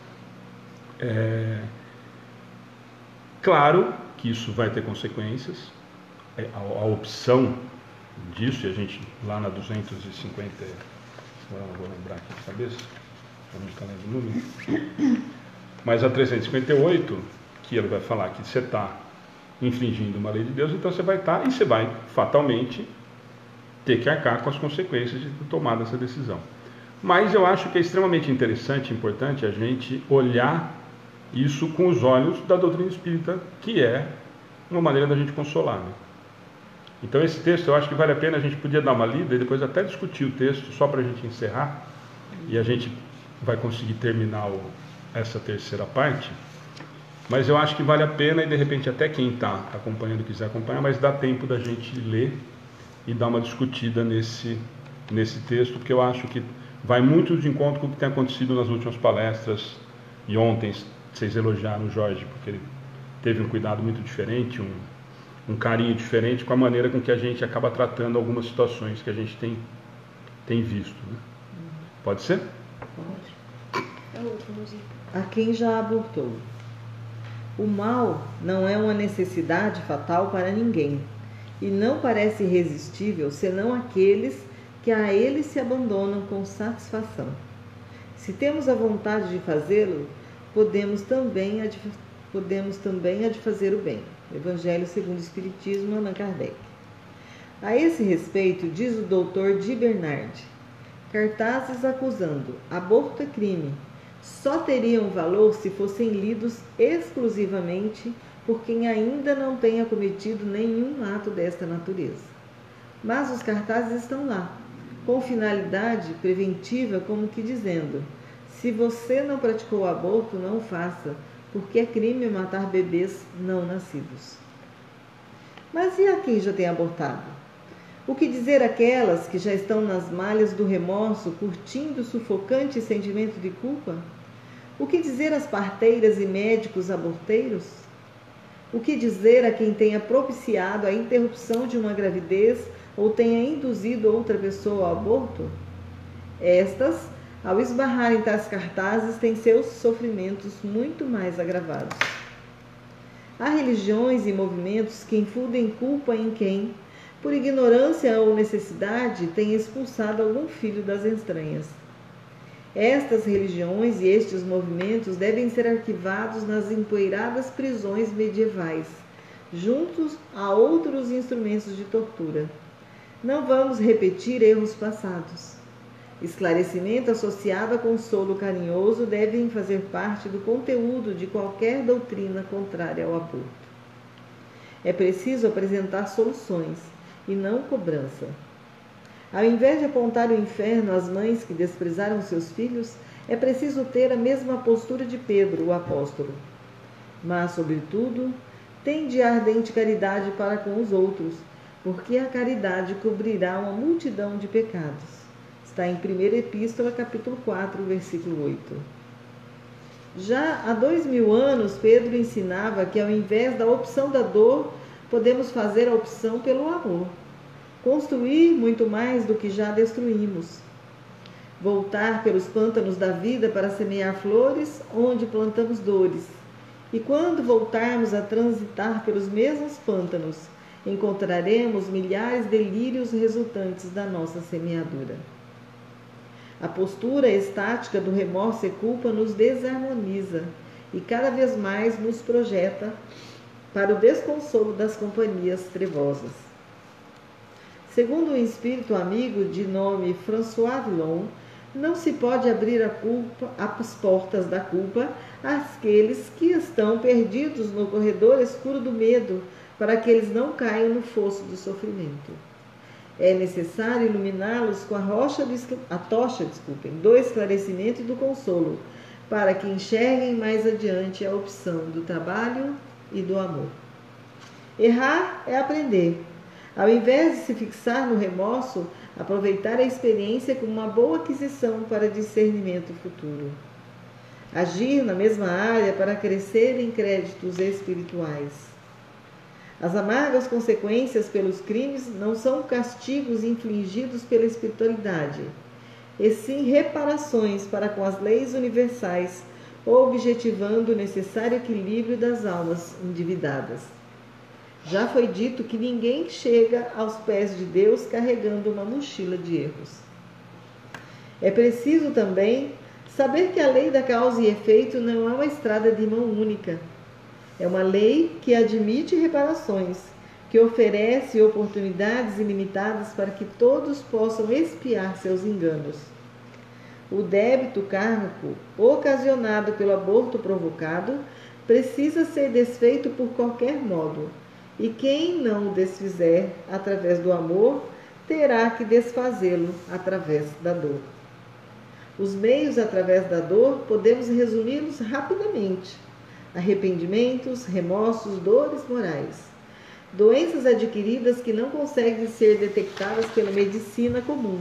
é, claro que isso vai ter consequências, é, a, a opção disso, e a gente lá na duzentos e cinquenta, agora não vou lembrar aqui de cabeça, para não ficar lendo o número, mas a trezentos e cinquenta e oito, que ele vai falar que você está infringindo uma lei de Deus, então você vai estar, e você vai fatalmente ter que arcar com as consequências de ter tomado essa decisão. Mas eu acho que é extremamente interessante e importante a gente olhar isso com os olhos da doutrina espírita, que é uma maneira da gente consolar, né? Então esse texto eu acho que vale a pena, a gente podia dar uma lida e depois até discutir o texto, só para a gente encerrar, e a gente vai conseguir terminar o, essa terceira parte. Mas eu acho que vale a pena, e de repente até quem está acompanhando quiser acompanhar, mas dá tempo da gente ler e dar uma discutida nesse, nesse texto, porque eu acho que vai muito de encontro com o que tem acontecido nas últimas palestras. E ontem vocês elogiaram o Jorge, porque ele teve um cuidado muito diferente, um, um carinho diferente com a maneira com que a gente acaba tratando algumas situações que a gente tem, tem visto, né? Pode ser? Pode. A quem já abortou. O mal não é uma necessidade fatal para ninguém, e não parece irresistível senão aqueles que a ele se abandonam com satisfação. Se temos a vontade de fazê-lo, podemos também a de, podemos também a de fazer o bem. Evangelho segundo o Espiritismo, Allan Kardec. A esse respeito, diz o doutor Di Bernardi, cartazes acusando aborto é crime só teriam valor se fossem lidos exclusivamente por quem ainda não tenha cometido nenhum ato desta natureza. Mas os cartazes estão lá, com finalidade preventiva, como que dizendo: se você não praticou o aborto, não faça, porque é crime matar bebês não nascidos. Mas e a quem já tem abortado? O que dizer aquelas que já estão nas malhas do remorso, curtindo o sufocante sentimento de culpa? O que dizer às parteiras e médicos aborteiros? O que dizer a quem tenha propiciado a interrupção de uma gravidez ou tenha induzido outra pessoa ao aborto? Estas, ao esbarrarem tais cartazes, têm seus sofrimentos muito mais agravados. Há religiões e movimentos que infundem culpa em quem, por ignorância ou necessidade, tem expulsado algum filho das entranhas. Estas religiões e estes movimentos devem ser arquivados nas empoeiradas prisões medievais, juntos a outros instrumentos de tortura. Não vamos repetir erros passados. Esclarecimento associado a consolo carinhoso devem fazer parte do conteúdo de qualquer doutrina contrária ao aborto. É preciso apresentar soluções e não cobrança. Ao invés de apontar o inferno às mães que desprezaram seus filhos, é preciso ter a mesma postura de Pedro, o apóstolo. Mas, sobretudo, tende ardente caridade para com os outros, porque a caridade cobrirá uma multidão de pecados. Está em primeira Epístola, capítulo quatro, versículo oito. Já há dois mil anos, Pedro ensinava que, ao invés da opção da dor, podemos fazer a opção pelo amor. Construir muito mais do que já destruímos. Voltar pelos pântanos da vida para semear flores onde plantamos dores. E quando voltarmos a transitar pelos mesmos pântanos, encontraremos milhares de lírios resultantes da nossa semeadura. A postura estática do remorso e culpa nos desarmoniza e cada vez mais nos projeta para o desconsolo das companhias trevosas. Segundo um espírito amigo de nome François Villon, não se pode abrir a culpa, as portas da culpa àqueles que estão perdidos no corredor escuro do medo, para que eles não caiam no fosso do sofrimento. É necessário iluminá-los com a, rocha do, a tocha desculpem, do esclarecimento e do consolo, para que enxerguem mais adiante a opção do trabalho e do amor. Errar é aprender. Ao invés de se fixar no remorso, aproveitar a experiência como uma boa aquisição para discernimento futuro. agir na mesma área para crescer em créditos espirituais. As amargas consequências pelos crimes não são castigos infligidos pela espiritualidade, e sim reparações para com as leis universais, objetivando o necessário equilíbrio das almas endividadas. Já foi dito que ninguém chega aos pés de Deus carregando uma mochila de erros. É preciso também saber que a lei da causa e efeito não é uma estrada de mão única. É uma lei que admite reparações, que oferece oportunidades ilimitadas para que todos possam expiar seus enganos. O débito kármico ocasionado pelo aborto provocado precisa ser desfeito por qualquer modo, e quem não o desfizer através do amor terá que desfazê-lo através da dor. Os meios através da dor podemos resumi-los rapidamente: arrependimentos, remorsos, dores morais, doenças adquiridas que não conseguem ser detectadas pela medicina comum,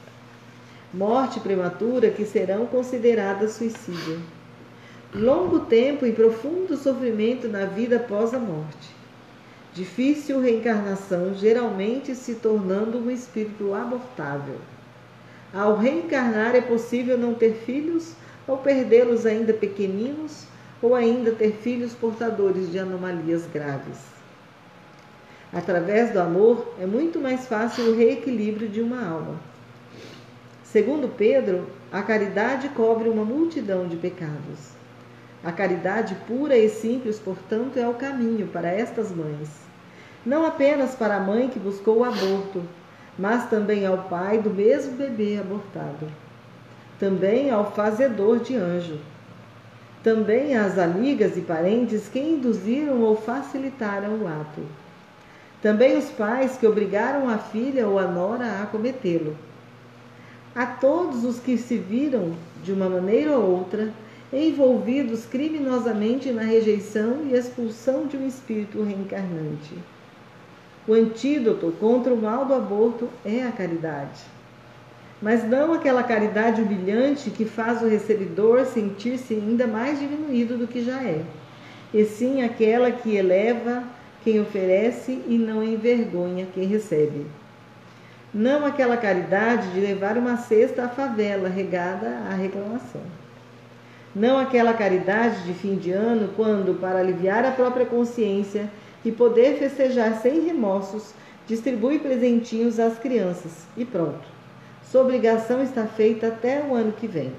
morte prematura que serão consideradas suicídio, longo tempo e profundo sofrimento na vida após a morte, difícil reencarnação, geralmente se tornando um espírito abortável. Ao reencarnar é possível não ter filhos ou perdê-los ainda pequeninos, ou ainda ter filhos portadores de anomalias graves. Através do amor é muito mais fácil o reequilíbrio de uma alma. Segundo Pedro, a caridade cobre uma multidão de pecados. A caridade pura e simples, portanto, é o caminho para estas mães. Não apenas para a mãe que buscou o aborto, mas também ao pai do mesmo bebê abortado. Também ao fazedor de anjo. Também às amigas e parentes que induziram ou facilitaram o ato. Também os pais que obrigaram a filha ou a nora a cometê-lo. A todos os que se viram, de uma maneira ou outra, envolvidos criminosamente na rejeição e expulsão de um espírito reencarnante. O antídoto contra o mal do aborto é a caridade. Mas não aquela caridade humilhante que faz o recebedor sentir-se ainda mais diminuído do que já é, e sim aquela que eleva quem oferece e não envergonha quem recebe. Não aquela caridade de levar uma cesta à favela regada à reclamação. Não aquela caridade de fim de ano, quando, para aliviar a própria consciência e poder festejar sem remorsos, distribui presentinhos às crianças e pronto. Sua obrigação está feita até o ano que vem.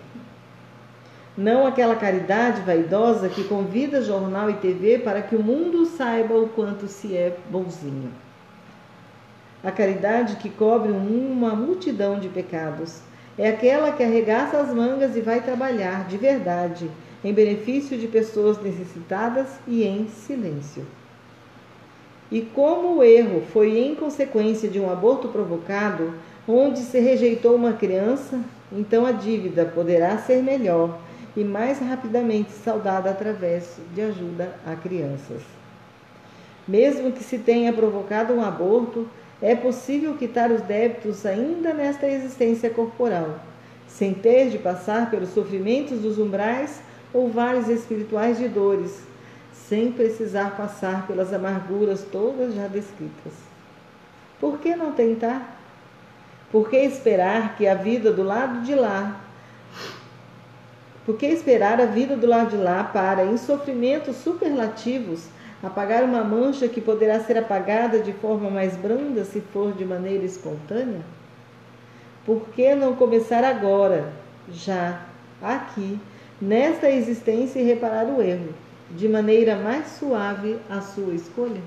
Não aquela caridade vaidosa que convida jornal e T V para que o mundo saiba o quanto se é bonzinho. A caridade que cobre uma multidão de pecados é aquela que arregaça as mangas e vai trabalhar de verdade em benefício de pessoas necessitadas e em silêncio. E como o erro foi em consequência de um aborto provocado, onde se rejeitou uma criança, então a dívida poderá ser melhor e mais rapidamente saldada através de ajuda a crianças. Mesmo que se tenha provocado um aborto, é possível quitar os débitos ainda nesta existência corporal, sem ter de passar pelos sofrimentos dos umbrais ou vales espirituais de dores, sem precisar passar pelas amarguras todas já descritas. Por que não tentar? Por que esperar que a vida do lado de lá, por que esperar a vida do lado de lá para, em sofrimentos superlativos, apagar uma mancha que poderá ser apagada de forma mais branda se for de maneira espontânea? Por que não começar agora, já, aqui, nesta existência e reparar o erro, de maneira mais suave à sua escolha?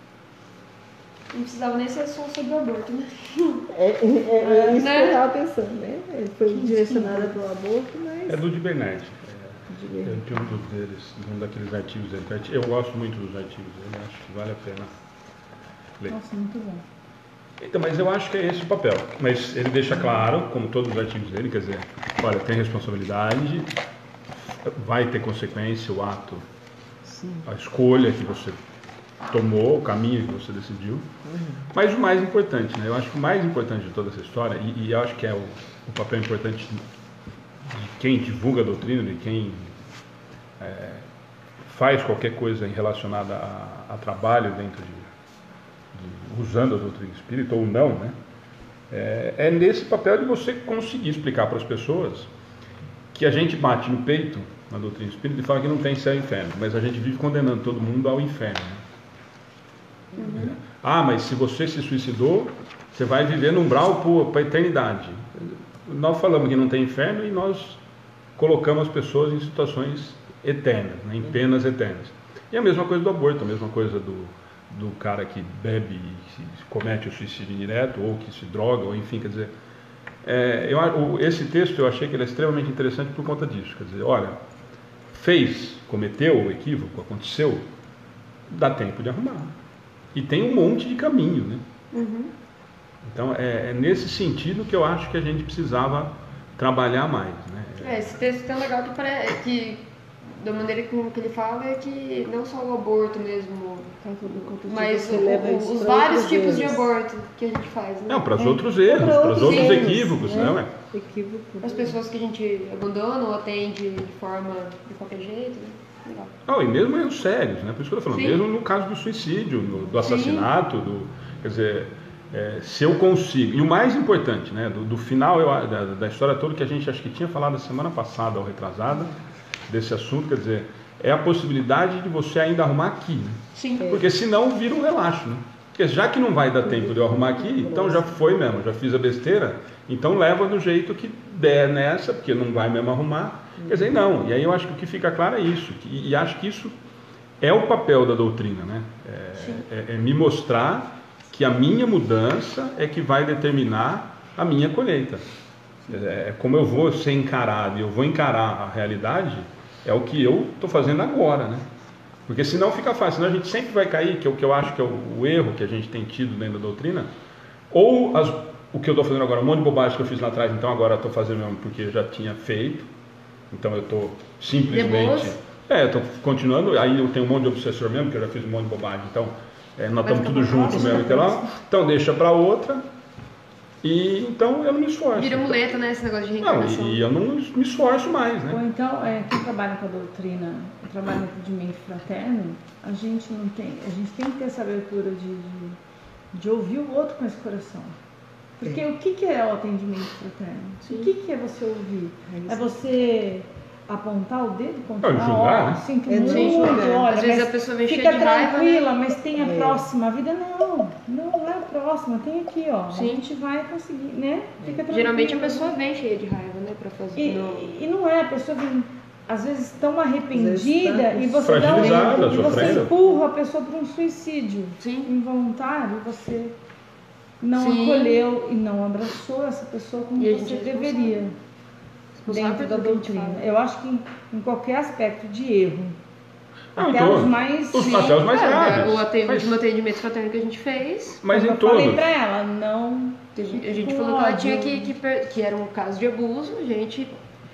Não precisava nem ser só sobre o aborto, né? É, é, é, é isso né? que eu estava pensando, né? Ele foi direcionada para o aborto, mas... É do Di Bernardi. De É, eu tenho um deles, um daqueles artigos dele. Eu gosto muito dos artigos dele, acho que vale a pena ler. Nossa, muito bom. Então, mas eu acho que é esse o papel. Mas ele deixa claro, como todos os artigos dele, quer dizer, olha, tem responsabilidade, vai ter consequência o ato, Sim. a escolha que você tomou, o caminho que você decidiu. Uhum. Mas o mais importante, né? Eu acho que o mais importante de toda essa história, e, e eu acho que é o, o papel importante de quem divulga a doutrina, de quem é, faz qualquer coisa relacionada a, a trabalho dentro de, de usando a doutrina espírita ou não, né? É, é nesse papel de você conseguir explicar para as pessoas que a gente bate no peito na doutrina espírita e fala que não tem céu e inferno, mas a gente vive condenando todo mundo ao inferno, né? Uhum. Ah, mas se você se suicidou, você vai viver no umbral para a eternidade. Nós falamos que não tem inferno e nós colocamos as pessoas em situações eternas, né, em penas eternas. E a mesma coisa do aborto, a mesma coisa do, do cara que bebe e comete o suicídio direto, ou que se droga, ou enfim, quer dizer... É, eu, esse texto eu achei que ele é extremamente interessante por conta disso. Quer dizer, olha, fez, cometeu o equívoco, aconteceu, dá tempo de arrumar. E tem um monte de caminho, né? Uhum. Então é, é nesse sentido que eu acho que a gente precisava trabalhar mais, né? É, esse texto é tão legal que, parece, que da maneira que ele fala é que não só o aborto mesmo, mas o, o, os vários tipos de aborto que a gente faz, né? Não, para os é. outros erros, para os outros equívocos, é. não é? Equívoco. As pessoas que a gente abandona ou atende de forma de qualquer jeito, né? Legal. Não, e mesmo erros sérios, né? Por isso que eu estou falando, Sim. mesmo no caso do suicídio, no, do assassinato, do, quer dizer, é, se eu consigo, e o mais importante, né, do, do final eu, da, da história toda que a gente acho que tinha falado a semana passada ou retrasada desse assunto, quer dizer, é a possibilidade de você ainda arrumar aqui, né? Sim. Porque senão vira um relaxo, né? Porque já que não vai dar tempo de eu arrumar aqui, então já foi mesmo, já fiz a besteira, então leva do jeito que der nessa, porque não vai mesmo arrumar. Quer dizer, não, e aí eu acho que o que fica claro é isso, e, e acho que isso é o papel da doutrina, né? É, é, é me mostrar que a minha mudança é que vai determinar a minha colheita. É, como eu vou ser encarado e eu vou encarar a realidade, é o que eu estou fazendo agora, né? Porque senão fica fácil, senão a gente sempre vai cair, que é o que eu acho que é o, o erro que a gente tem tido dentro da doutrina, ou as, o que eu estou fazendo agora, um monte de bobagem que eu fiz lá atrás, então agora estou fazendo mesmo porque eu já tinha feito, então eu estou simplesmente... É, eu estou continuando, aí eu tenho um monte de obsessor mesmo, que eu já fiz um monte de bobagem, então é, nós estamos tudo juntos mesmo, então, lá, então deixa para outra, e então eu não me esforço. Vira muleta, né, esse negócio de reencarnação. Não, e eu não me esforço mais, né? Ou então, é, quem trabalha com a doutrina, trabalha no atendimento fraterno, a gente não tem, a gente tem que ter essa abertura de, de, de ouvir o outro com esse coração. Porque é. o que, que é o atendimento fraterno? Sim. O que, que é você ouvir? É, é você apontar o dedo contra a julgar, né? Sinto é muito, olha, às vezes a pessoa vem cheia de fica raiva, tranquila, né? mas tem a é. próxima vida. Não, não, não é a próxima, tem aqui, ó. Sim. A gente vai conseguir, né? Fica tranquila. Geralmente a pessoa vem cheia de raiva, né? Pra fazer. E, no... e não é, a pessoa vem, às vezes, tão arrependida e você dá um, e você empurra a pessoa para um suicídio Sim. involuntário, você não Sim. acolheu e não abraçou essa pessoa como e você deveria. Dentro da doutrina. Eu acho que em, em qualquer aspecto de erro, não, até os mais... Os até os mais é, graves. O atendimento, mas... atendimento fraterno que a gente fez. Mas em eu todos. falei pra ela, não... A gente, a gente falou que ela tinha que, que... Que era um caso de abuso, a gente...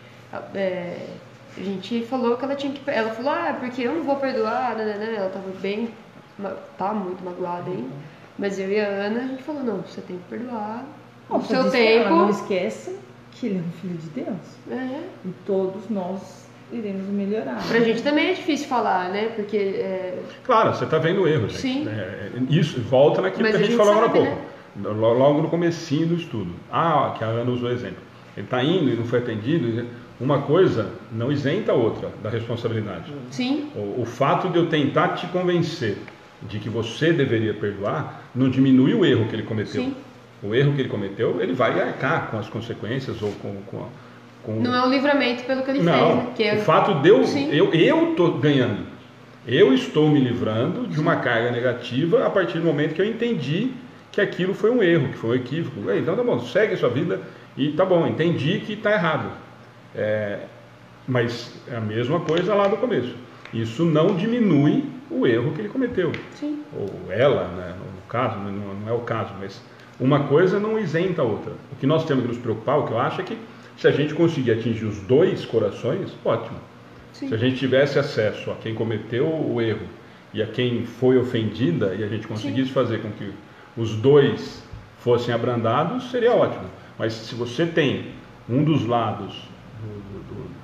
É, a gente falou que ela tinha que... Ela falou, ah, porque eu não vou perdoar, né, né, ela tava bem... Tá muito magoada aí. Mas eu e a Ana, a gente falou, não, você tem que perdoar. No seu tempo... Ela não esquece... que ele é um filho de Deus. É. E todos nós iremos melhorar. Pra né? gente também é difícil falar, né? Porque... É... Claro, você tá vendo o erro, gente. Sim. É, isso, volta naquilo Mas que a gente, a gente falou sabe, agora há pouco. Né? Logo no comecinho do estudo. Ah, que a Ana usou exemplo. Ele tá indo e não foi atendido. Uma coisa não isenta a outra da responsabilidade. Sim. O, o fato de eu tentar te convencer de que você deveria perdoar não diminui o erro que ele cometeu. Sim. O erro que ele cometeu, ele vai arcar com as consequências ou com... com, com... Não é um livramento pelo que ele não, fez. Né? Que é... o fato de eu... Sim. Eu eu estou ganhando. Eu estou me livrando de uma carga negativa a partir do momento que eu entendi que aquilo foi um erro, que foi um equívoco. Então tá bom, segue a sua vida e tá bom, entendi que está errado. É, mas é a mesma coisa lá do começo. Isso não diminui o erro que ele cometeu. Sim. Ou ela, né, no caso, não, não é o caso, mas... Uma coisa não isenta a outra. O que nós temos que nos preocupar, o que eu acho é que se a gente conseguir atingir os dois corações, ótimo. Sim. Se a gente tivesse acesso a quem cometeu o erro e a quem foi ofendida e a gente conseguisse Sim. fazer com que os dois fossem abrandados, seria ótimo. Mas se você tem um dos lados do, do, do,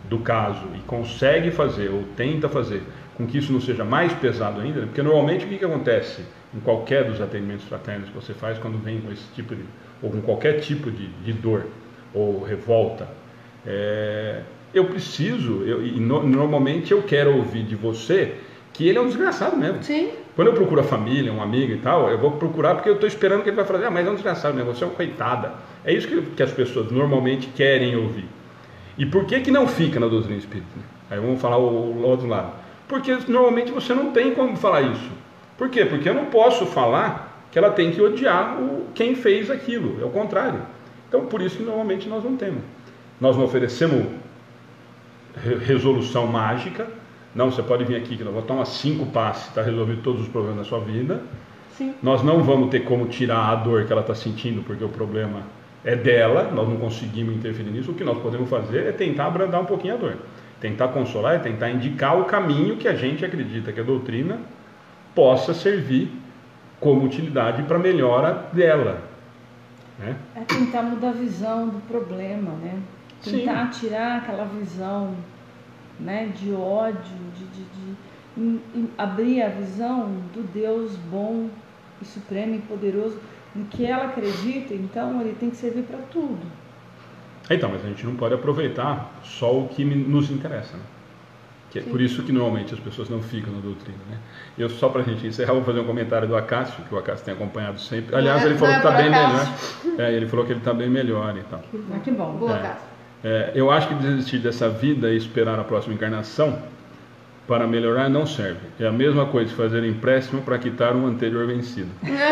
do caso e consegue fazer ou tenta fazer com que isso não seja mais pesado ainda, né? Porque normalmente o que, que acontece em qualquer dos atendimentos fraternos que você faz quando vem com esse tipo de, ou com qualquer tipo de, de dor ou revolta, é, eu preciso, eu, e no, normalmente eu quero ouvir de você que ele é um desgraçado mesmo. Sim. Quando eu procuro a família, um amigo e tal, eu vou procurar porque eu estou esperando que ele vai falar, ah, mas é um desgraçado mesmo, você é uma coitada. É isso que, que as pessoas normalmente querem ouvir. E por que que não fica na doutrina espírita? Né? Aí vamos falar o, o outro lado. Porque normalmente você não tem como falar isso. Por quê? Porque eu não posso falar que ela tem que odiar o, quem fez aquilo. É o contrário. Então, por isso que normalmente nós não temos. Nós não oferecemos re resolução mágica. Não, você pode vir aqui que nós vamos tomar cinco passos, está resolvido todos os problemas da sua vida. Sim. Nós não vamos ter como tirar a dor que ela está sentindo, porque o problema é dela, nós não conseguimos interferir nisso. O que nós podemos fazer é tentar abrandar um pouquinho a dor. Tentar consolar, é tentar indicar o caminho que a gente acredita que a doutrina possa servir como utilidade para a melhora dela. Né? É tentar mudar a visão do problema, né? Tentar Sim. tirar aquela visão, né, de ódio, de, de, de em, em abrir a visão do Deus bom e supremo e poderoso no que ela acredita. Então ele tem que servir para tudo. Então, mas a gente não pode aproveitar só o que nos interessa, né? Que é por isso que normalmente as pessoas não ficam na doutrina, né? Eu, só para a gente encerrar, vou fazer um comentário do Acácio, que o Acácio tem acompanhado sempre. Aliás, é, ele falou que está bem Acácio. melhor. É, ele falou que ele está bem melhor e tal. Ah, que bom. Boa, é. Acácio. É, eu acho que desistir dessa vida e esperar a próxima encarnação para melhorar não serve. É a mesma coisa que fazer empréstimo para quitar um anterior vencido.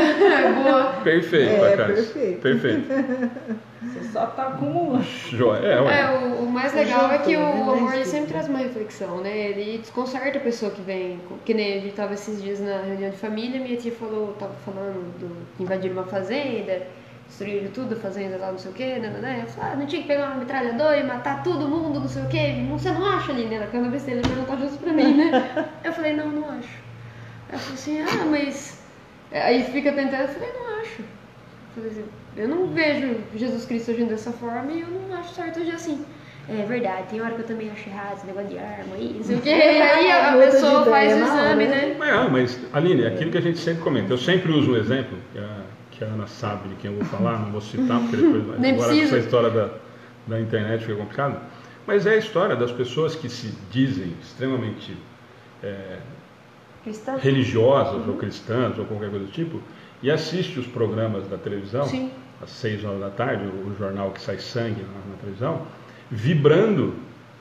Boa. Perfeito, É, Acácio. perfeito. Perfeito. Você só está acumulando. Joia. É, ué. É, o, o mais legal é que o Juntou, né? amor ele sempre traz uma reflexão, né? Ele desconcerta a pessoa que vem, que nem a gente estava esses dias na reunião de família, minha tia falou, tava falando do que invadiram uma fazenda, destruíram tudo, a fazenda lá, não sei o que, né, né, né. Eu falei, ah, não tinha que pegar uma metralhadora e matar todo mundo, não sei o que, você não acha ali, né? Na cama besteira, ele perguntou justo pra mim, né? Eu falei, não, não acho. Ela falou assim, ah, mas... Aí fica tentando, eu falei, não acho. Eu falei assim, eu não vejo Jesus Cristo agindo dessa forma e eu não acho certo agir assim. É verdade, tem hora que eu também acho errado esse negócio de arma aí, não sei o que. Aí a, a pessoa faz o exame, né? Mas, ah, mas, Aline, aquilo que a gente sempre comenta, eu sempre uso um exemplo, que a, que a Ana sabe de quem eu vou falar, não vou citar, porque depois Nem agora precisa. com essa história da, da internet fica complicado. Mas é a história das pessoas que se dizem extremamente é, Cristã? religiosas Uhum. ou cristãs ou qualquer coisa do tipo, e assiste os programas da televisão, Sim. às seis horas da tarde, o, o jornal que sai sangue na, na televisão, vibrando,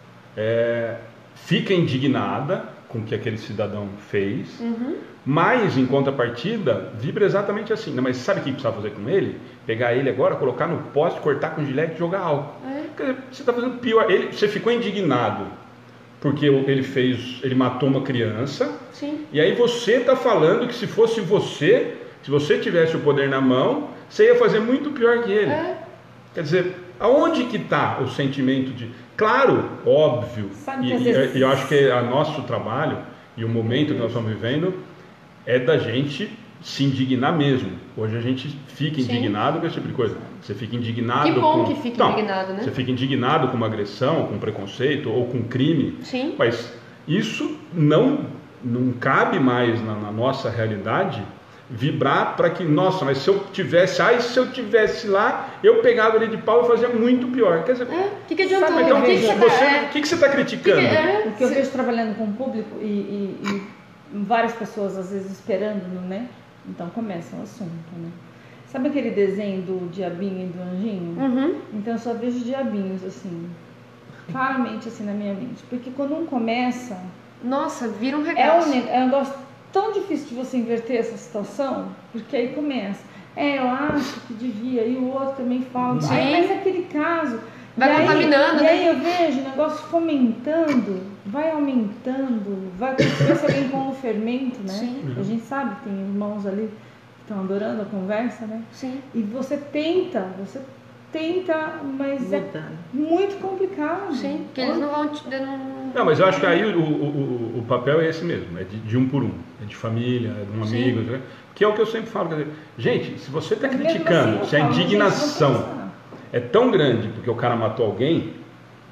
é, fica indignada com o que aquele cidadão fez, Uhum. mas em contrapartida vibra exatamente assim. Não, mas sabe o que precisava fazer com ele? Pegar ele agora, colocar no poste, cortar com gilete e jogar álcool. É. Quer dizer, você está fazendo pior. Ele, você ficou indignado porque ele fez, ele matou uma criança. Sim. E aí você está falando que se fosse você, se você tivesse o poder na mão, você ia fazer muito pior que ele. É. Quer dizer, aonde que está o sentimento de... Claro, óbvio, Sabe e, que às e- vezes- e eu acho que o nosso trabalho e o momento que nós estamos vivendo é da gente se indignar mesmo. Hoje a gente fica Sim. indignado com esse tipo de coisa. Você fica indignado Que bom com... que fica Não, indignado, né? Você fica indignado com uma agressão, com preconceito ou com crime. Sim. Mas isso não, não cabe mais na, na nossa realidade vibrar para que, nossa, mas se eu tivesse, ai, se eu tivesse lá, eu pegava ele de pau e fazia muito pior. Quer dizer, É. O que, que adiantou? Sabe, então O o que, que, que que você você tá- é. o que que você está criticando? Que que- é? O que eu Se- vejo trabalhando com o público e, e- e várias pessoas às vezes esperando, né? Então começa o assunto, né? Sabe aquele desenho do diabinho e do anjinho? Uhum. Então eu só vejo diabinhos assim, claramente assim na minha mente. Porque quando um começa, Nossa, vira um é regaço. um, ne- é um negócio tão difícil de você inverter essa situação, porque aí começa. É, eu acho que devia, e o outro também fala. Sim. Aí, mas naquele caso. Vai e aí- contaminando, E né? aí eu vejo o negócio fomentando, vai aumentando, vai começa alguém com o fermento, né? Sim. A gente sabe que tem irmãos ali que estão adorando a conversa, né? Sim. E você tenta, você tenta, mas é Mudar. muito complicado. Sim. Porque eles não vão te... Não... Não, mas eu acho que aí o, o, o, o papel é esse mesmo, é de, de um por um, é de família, é de um Sim. amigo, né? Que é o que eu sempre falo. Quer dizer, gente, se você está Mas mesmo criticando, assim, eu se a falo, gente, indignação vamos pensar. é tão grande porque o cara matou alguém,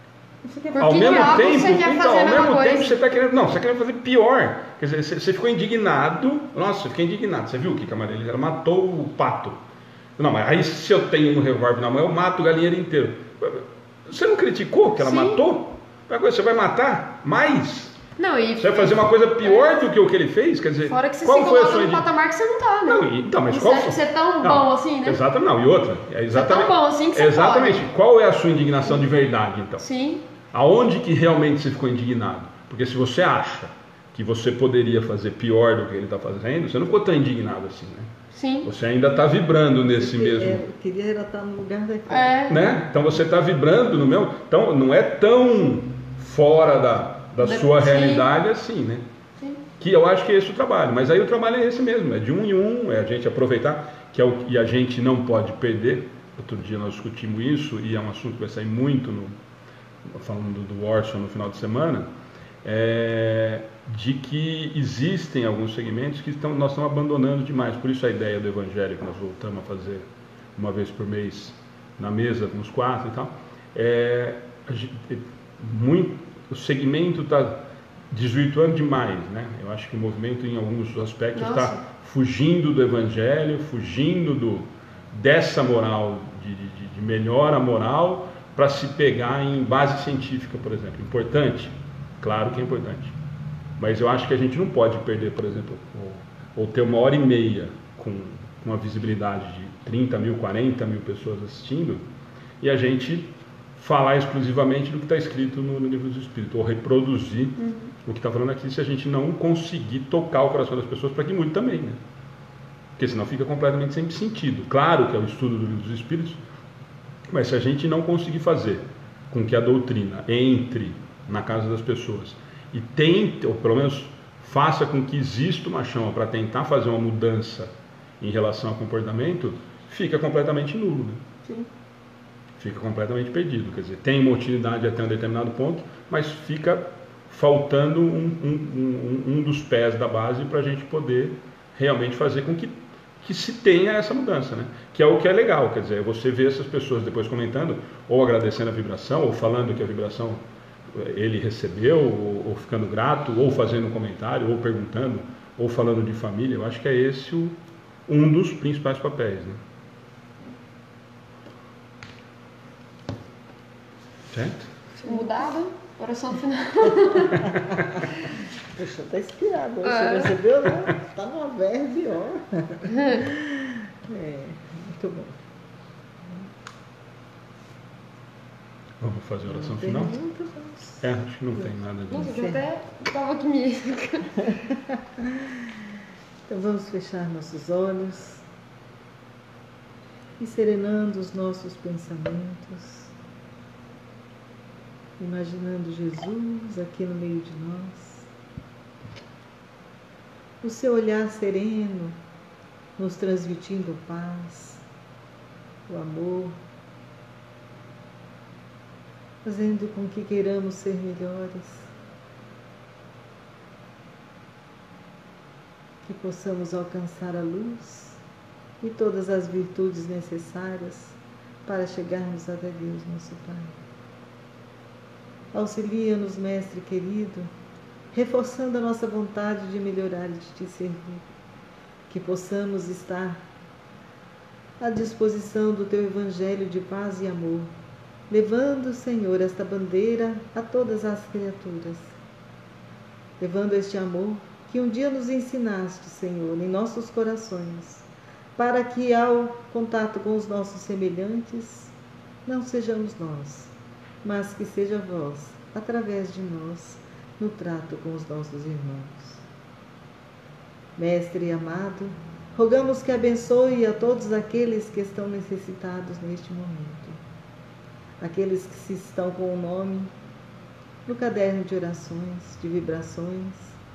Você quer Por Ao que mesmo diabo tempo, você quer então, fazer a ao mesma mesmo coisa? tempo você está querendo, não, você está querendo fazer pior. Quer dizer, você, você ficou indignado. Nossa, eu fiquei indignado. Você viu o que a Marília? Ela matou o pato. Não, mas aí se eu tenho um revólver na mão, eu mato o galinheiro inteiro. Você não criticou que ela Sim. matou? Você vai matar mais? Não, e Você vai fazer uma coisa pior do que o que ele fez? Quer dizer, fora que você qual se foi a coloca sua no indignação? patamar que você não tá, né? Não, e- então, mas Você qual acha foi? que você é tão Não, bom assim, né? Exatamente, não. E outra, é exatamente, tão bom assim que você exatamente. pode. Qual é a sua indignação de verdade, então? Sim. Aonde que realmente você ficou indignado? Porque se você acha que você poderia fazer pior do que ele está fazendo, você não ficou tão indignado assim, né? Sim. Você ainda está vibrando nesse Eu mesmo, queria- queria era estar no lugar daquele. É. né? Então você está vibrando no mesmo, então não é tão fora da, da Da- sua sim. realidade assim, né? Sim. Que eu acho que é esse o trabalho, mas aí o trabalho é esse mesmo, é de um em um, é a gente aproveitar, que é o que a gente não pode perder. Outro dia nós discutimos isso e é um assunto que vai sair muito no, falando do Orson no final de semana, é, de que existem alguns segmentos que estão, nós estamos abandonando demais. Por isso a ideia do Evangelho que nós voltamos a fazer uma vez por mês na mesa com os quatro e tal, é, a gente- muito, o segmento está desvirtuando demais, né? Eu acho que o movimento em alguns aspectos Nossa. está fugindo do Evangelho, fugindo do, dessa moral de, de, de melhora moral para se pegar em base científica, por exemplo. Importante? Claro que é importante. Mas eu acho que a gente não pode perder, por exemplo, ou, ou ter uma hora e meia com uma visibilidade de trinta mil, quarenta mil pessoas assistindo e a gente falar exclusivamente do que está escrito no, no livro dos Espíritos, ou reproduzir Uhum. o que está falando aqui, se a gente não conseguir tocar o coração das pessoas para que mude também, né? Porque senão fica completamente sem sentido. Claro que é o estudo do livro dos Espíritos, mas se a gente não conseguir fazer com que a doutrina entre na casa das pessoas e tente, ou pelo menos faça com que exista uma chama para tentar fazer uma mudança em relação ao comportamento, fica completamente nulo, né? Sim. Fica completamente perdido. Quer dizer, tem uma utilidade até um determinado ponto, mas fica faltando um, um, um, um dos pés da base para a gente poder realmente fazer com que, que se tenha essa mudança, né? Que é o que é legal, quer dizer, você vê essas pessoas depois comentando, ou agradecendo a vibração, ou falando que a vibração ele recebeu, ou, ou ficando grato, ou fazendo um comentário, ou perguntando, ou falando de família. Eu acho que é esse o, um dos principais papéis, né? Certo? Mudado, oração final. Poxa, tá inspirado. Você É. percebeu, né? Tá numa verve, ó. É, muito bom. Vamos fazer a oração Tem final? muitas, vamos. É, acho que não tem nada de... Nossa, eu até tava aqui mesmo. Então vamos fechar nossos olhos e serenando os nossos pensamentos, imaginando Jesus aqui no meio de nós, o seu olhar sereno nos transmitindo paz, o amor, fazendo com que queiramos ser melhores, que possamos alcançar a luz e todas as virtudes necessárias para chegarmos até Deus, nosso Pai. Auxilia-nos, Mestre querido, reforçando a nossa vontade de melhorar e de te servir, que possamos estar à disposição do Teu Evangelho de paz e amor, levando, Senhor, esta bandeira a todas as criaturas, levando este amor que um dia nos ensinaste, Senhor, em nossos corações, para que ao contato com os nossos semelhantes, não sejamos nós, mas que seja vós, através de nós, no trato com os nossos irmãos. Mestre amado, rogamos que abençoe a todos aqueles que estão necessitados neste momento, aqueles que se estão com o nome no caderno de orações, de vibrações,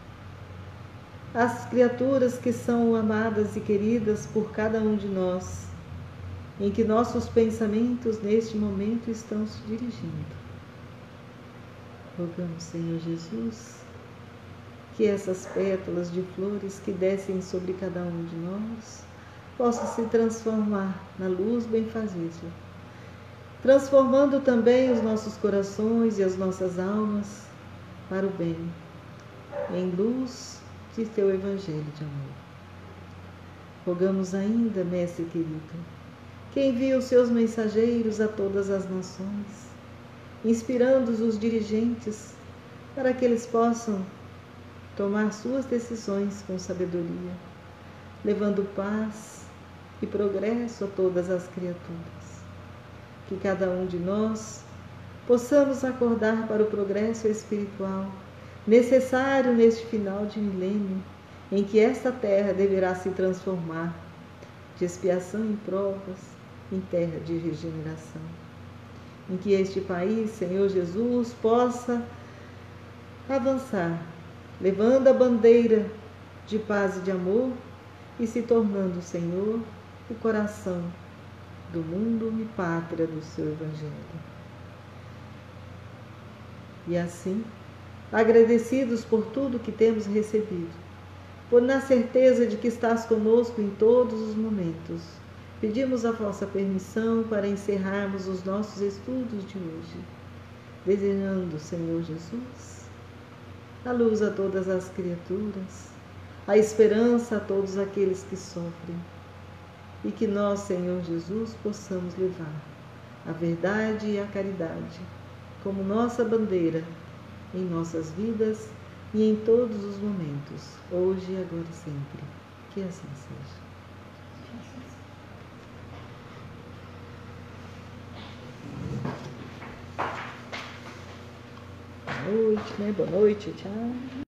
as criaturas que são amadas e queridas por cada um de nós, em que nossos pensamentos neste momento estão se dirigindo. Rogamos, Senhor Jesus, que essas pétalas de flores que descem sobre cada um de nós possam se transformar na luz benfazível transformando também os nossos corações e as nossas almas para o bem, em luz de Teu Evangelho de amor. Rogamos ainda, Mestre querido, que envie os Seus mensageiros a todas as nações, inspirando os dirigentes para que eles possam tomar suas decisões com sabedoria, levando paz e progresso a todas as criaturas. Que cada um de nós possamos acordar para o progresso espiritual necessário neste final de milênio, em que esta terra deverá se transformar de expiação em provas em terra de regeneração. Em que este país, Senhor Jesus, possa avançar, levando a bandeira de paz e de amor e se tornando, Senhor, o coração do mundo e pátria do Seu Evangelho. E assim, agradecidos por tudo que temos recebido, por na certeza de que estás conosco em todos os momentos, pedimos a vossa permissão para encerrarmos os nossos estudos de hoje, desejando, Senhor Jesus, a luz a todas as criaturas, a esperança a todos aqueles que sofrem, e que nós, Senhor Jesus, possamos levar a verdade e a caridade como nossa bandeira em nossas vidas e em todos os momentos, hoje, agora e sempre. Que assim seja. Boa noite, né? Boa noite, tchau.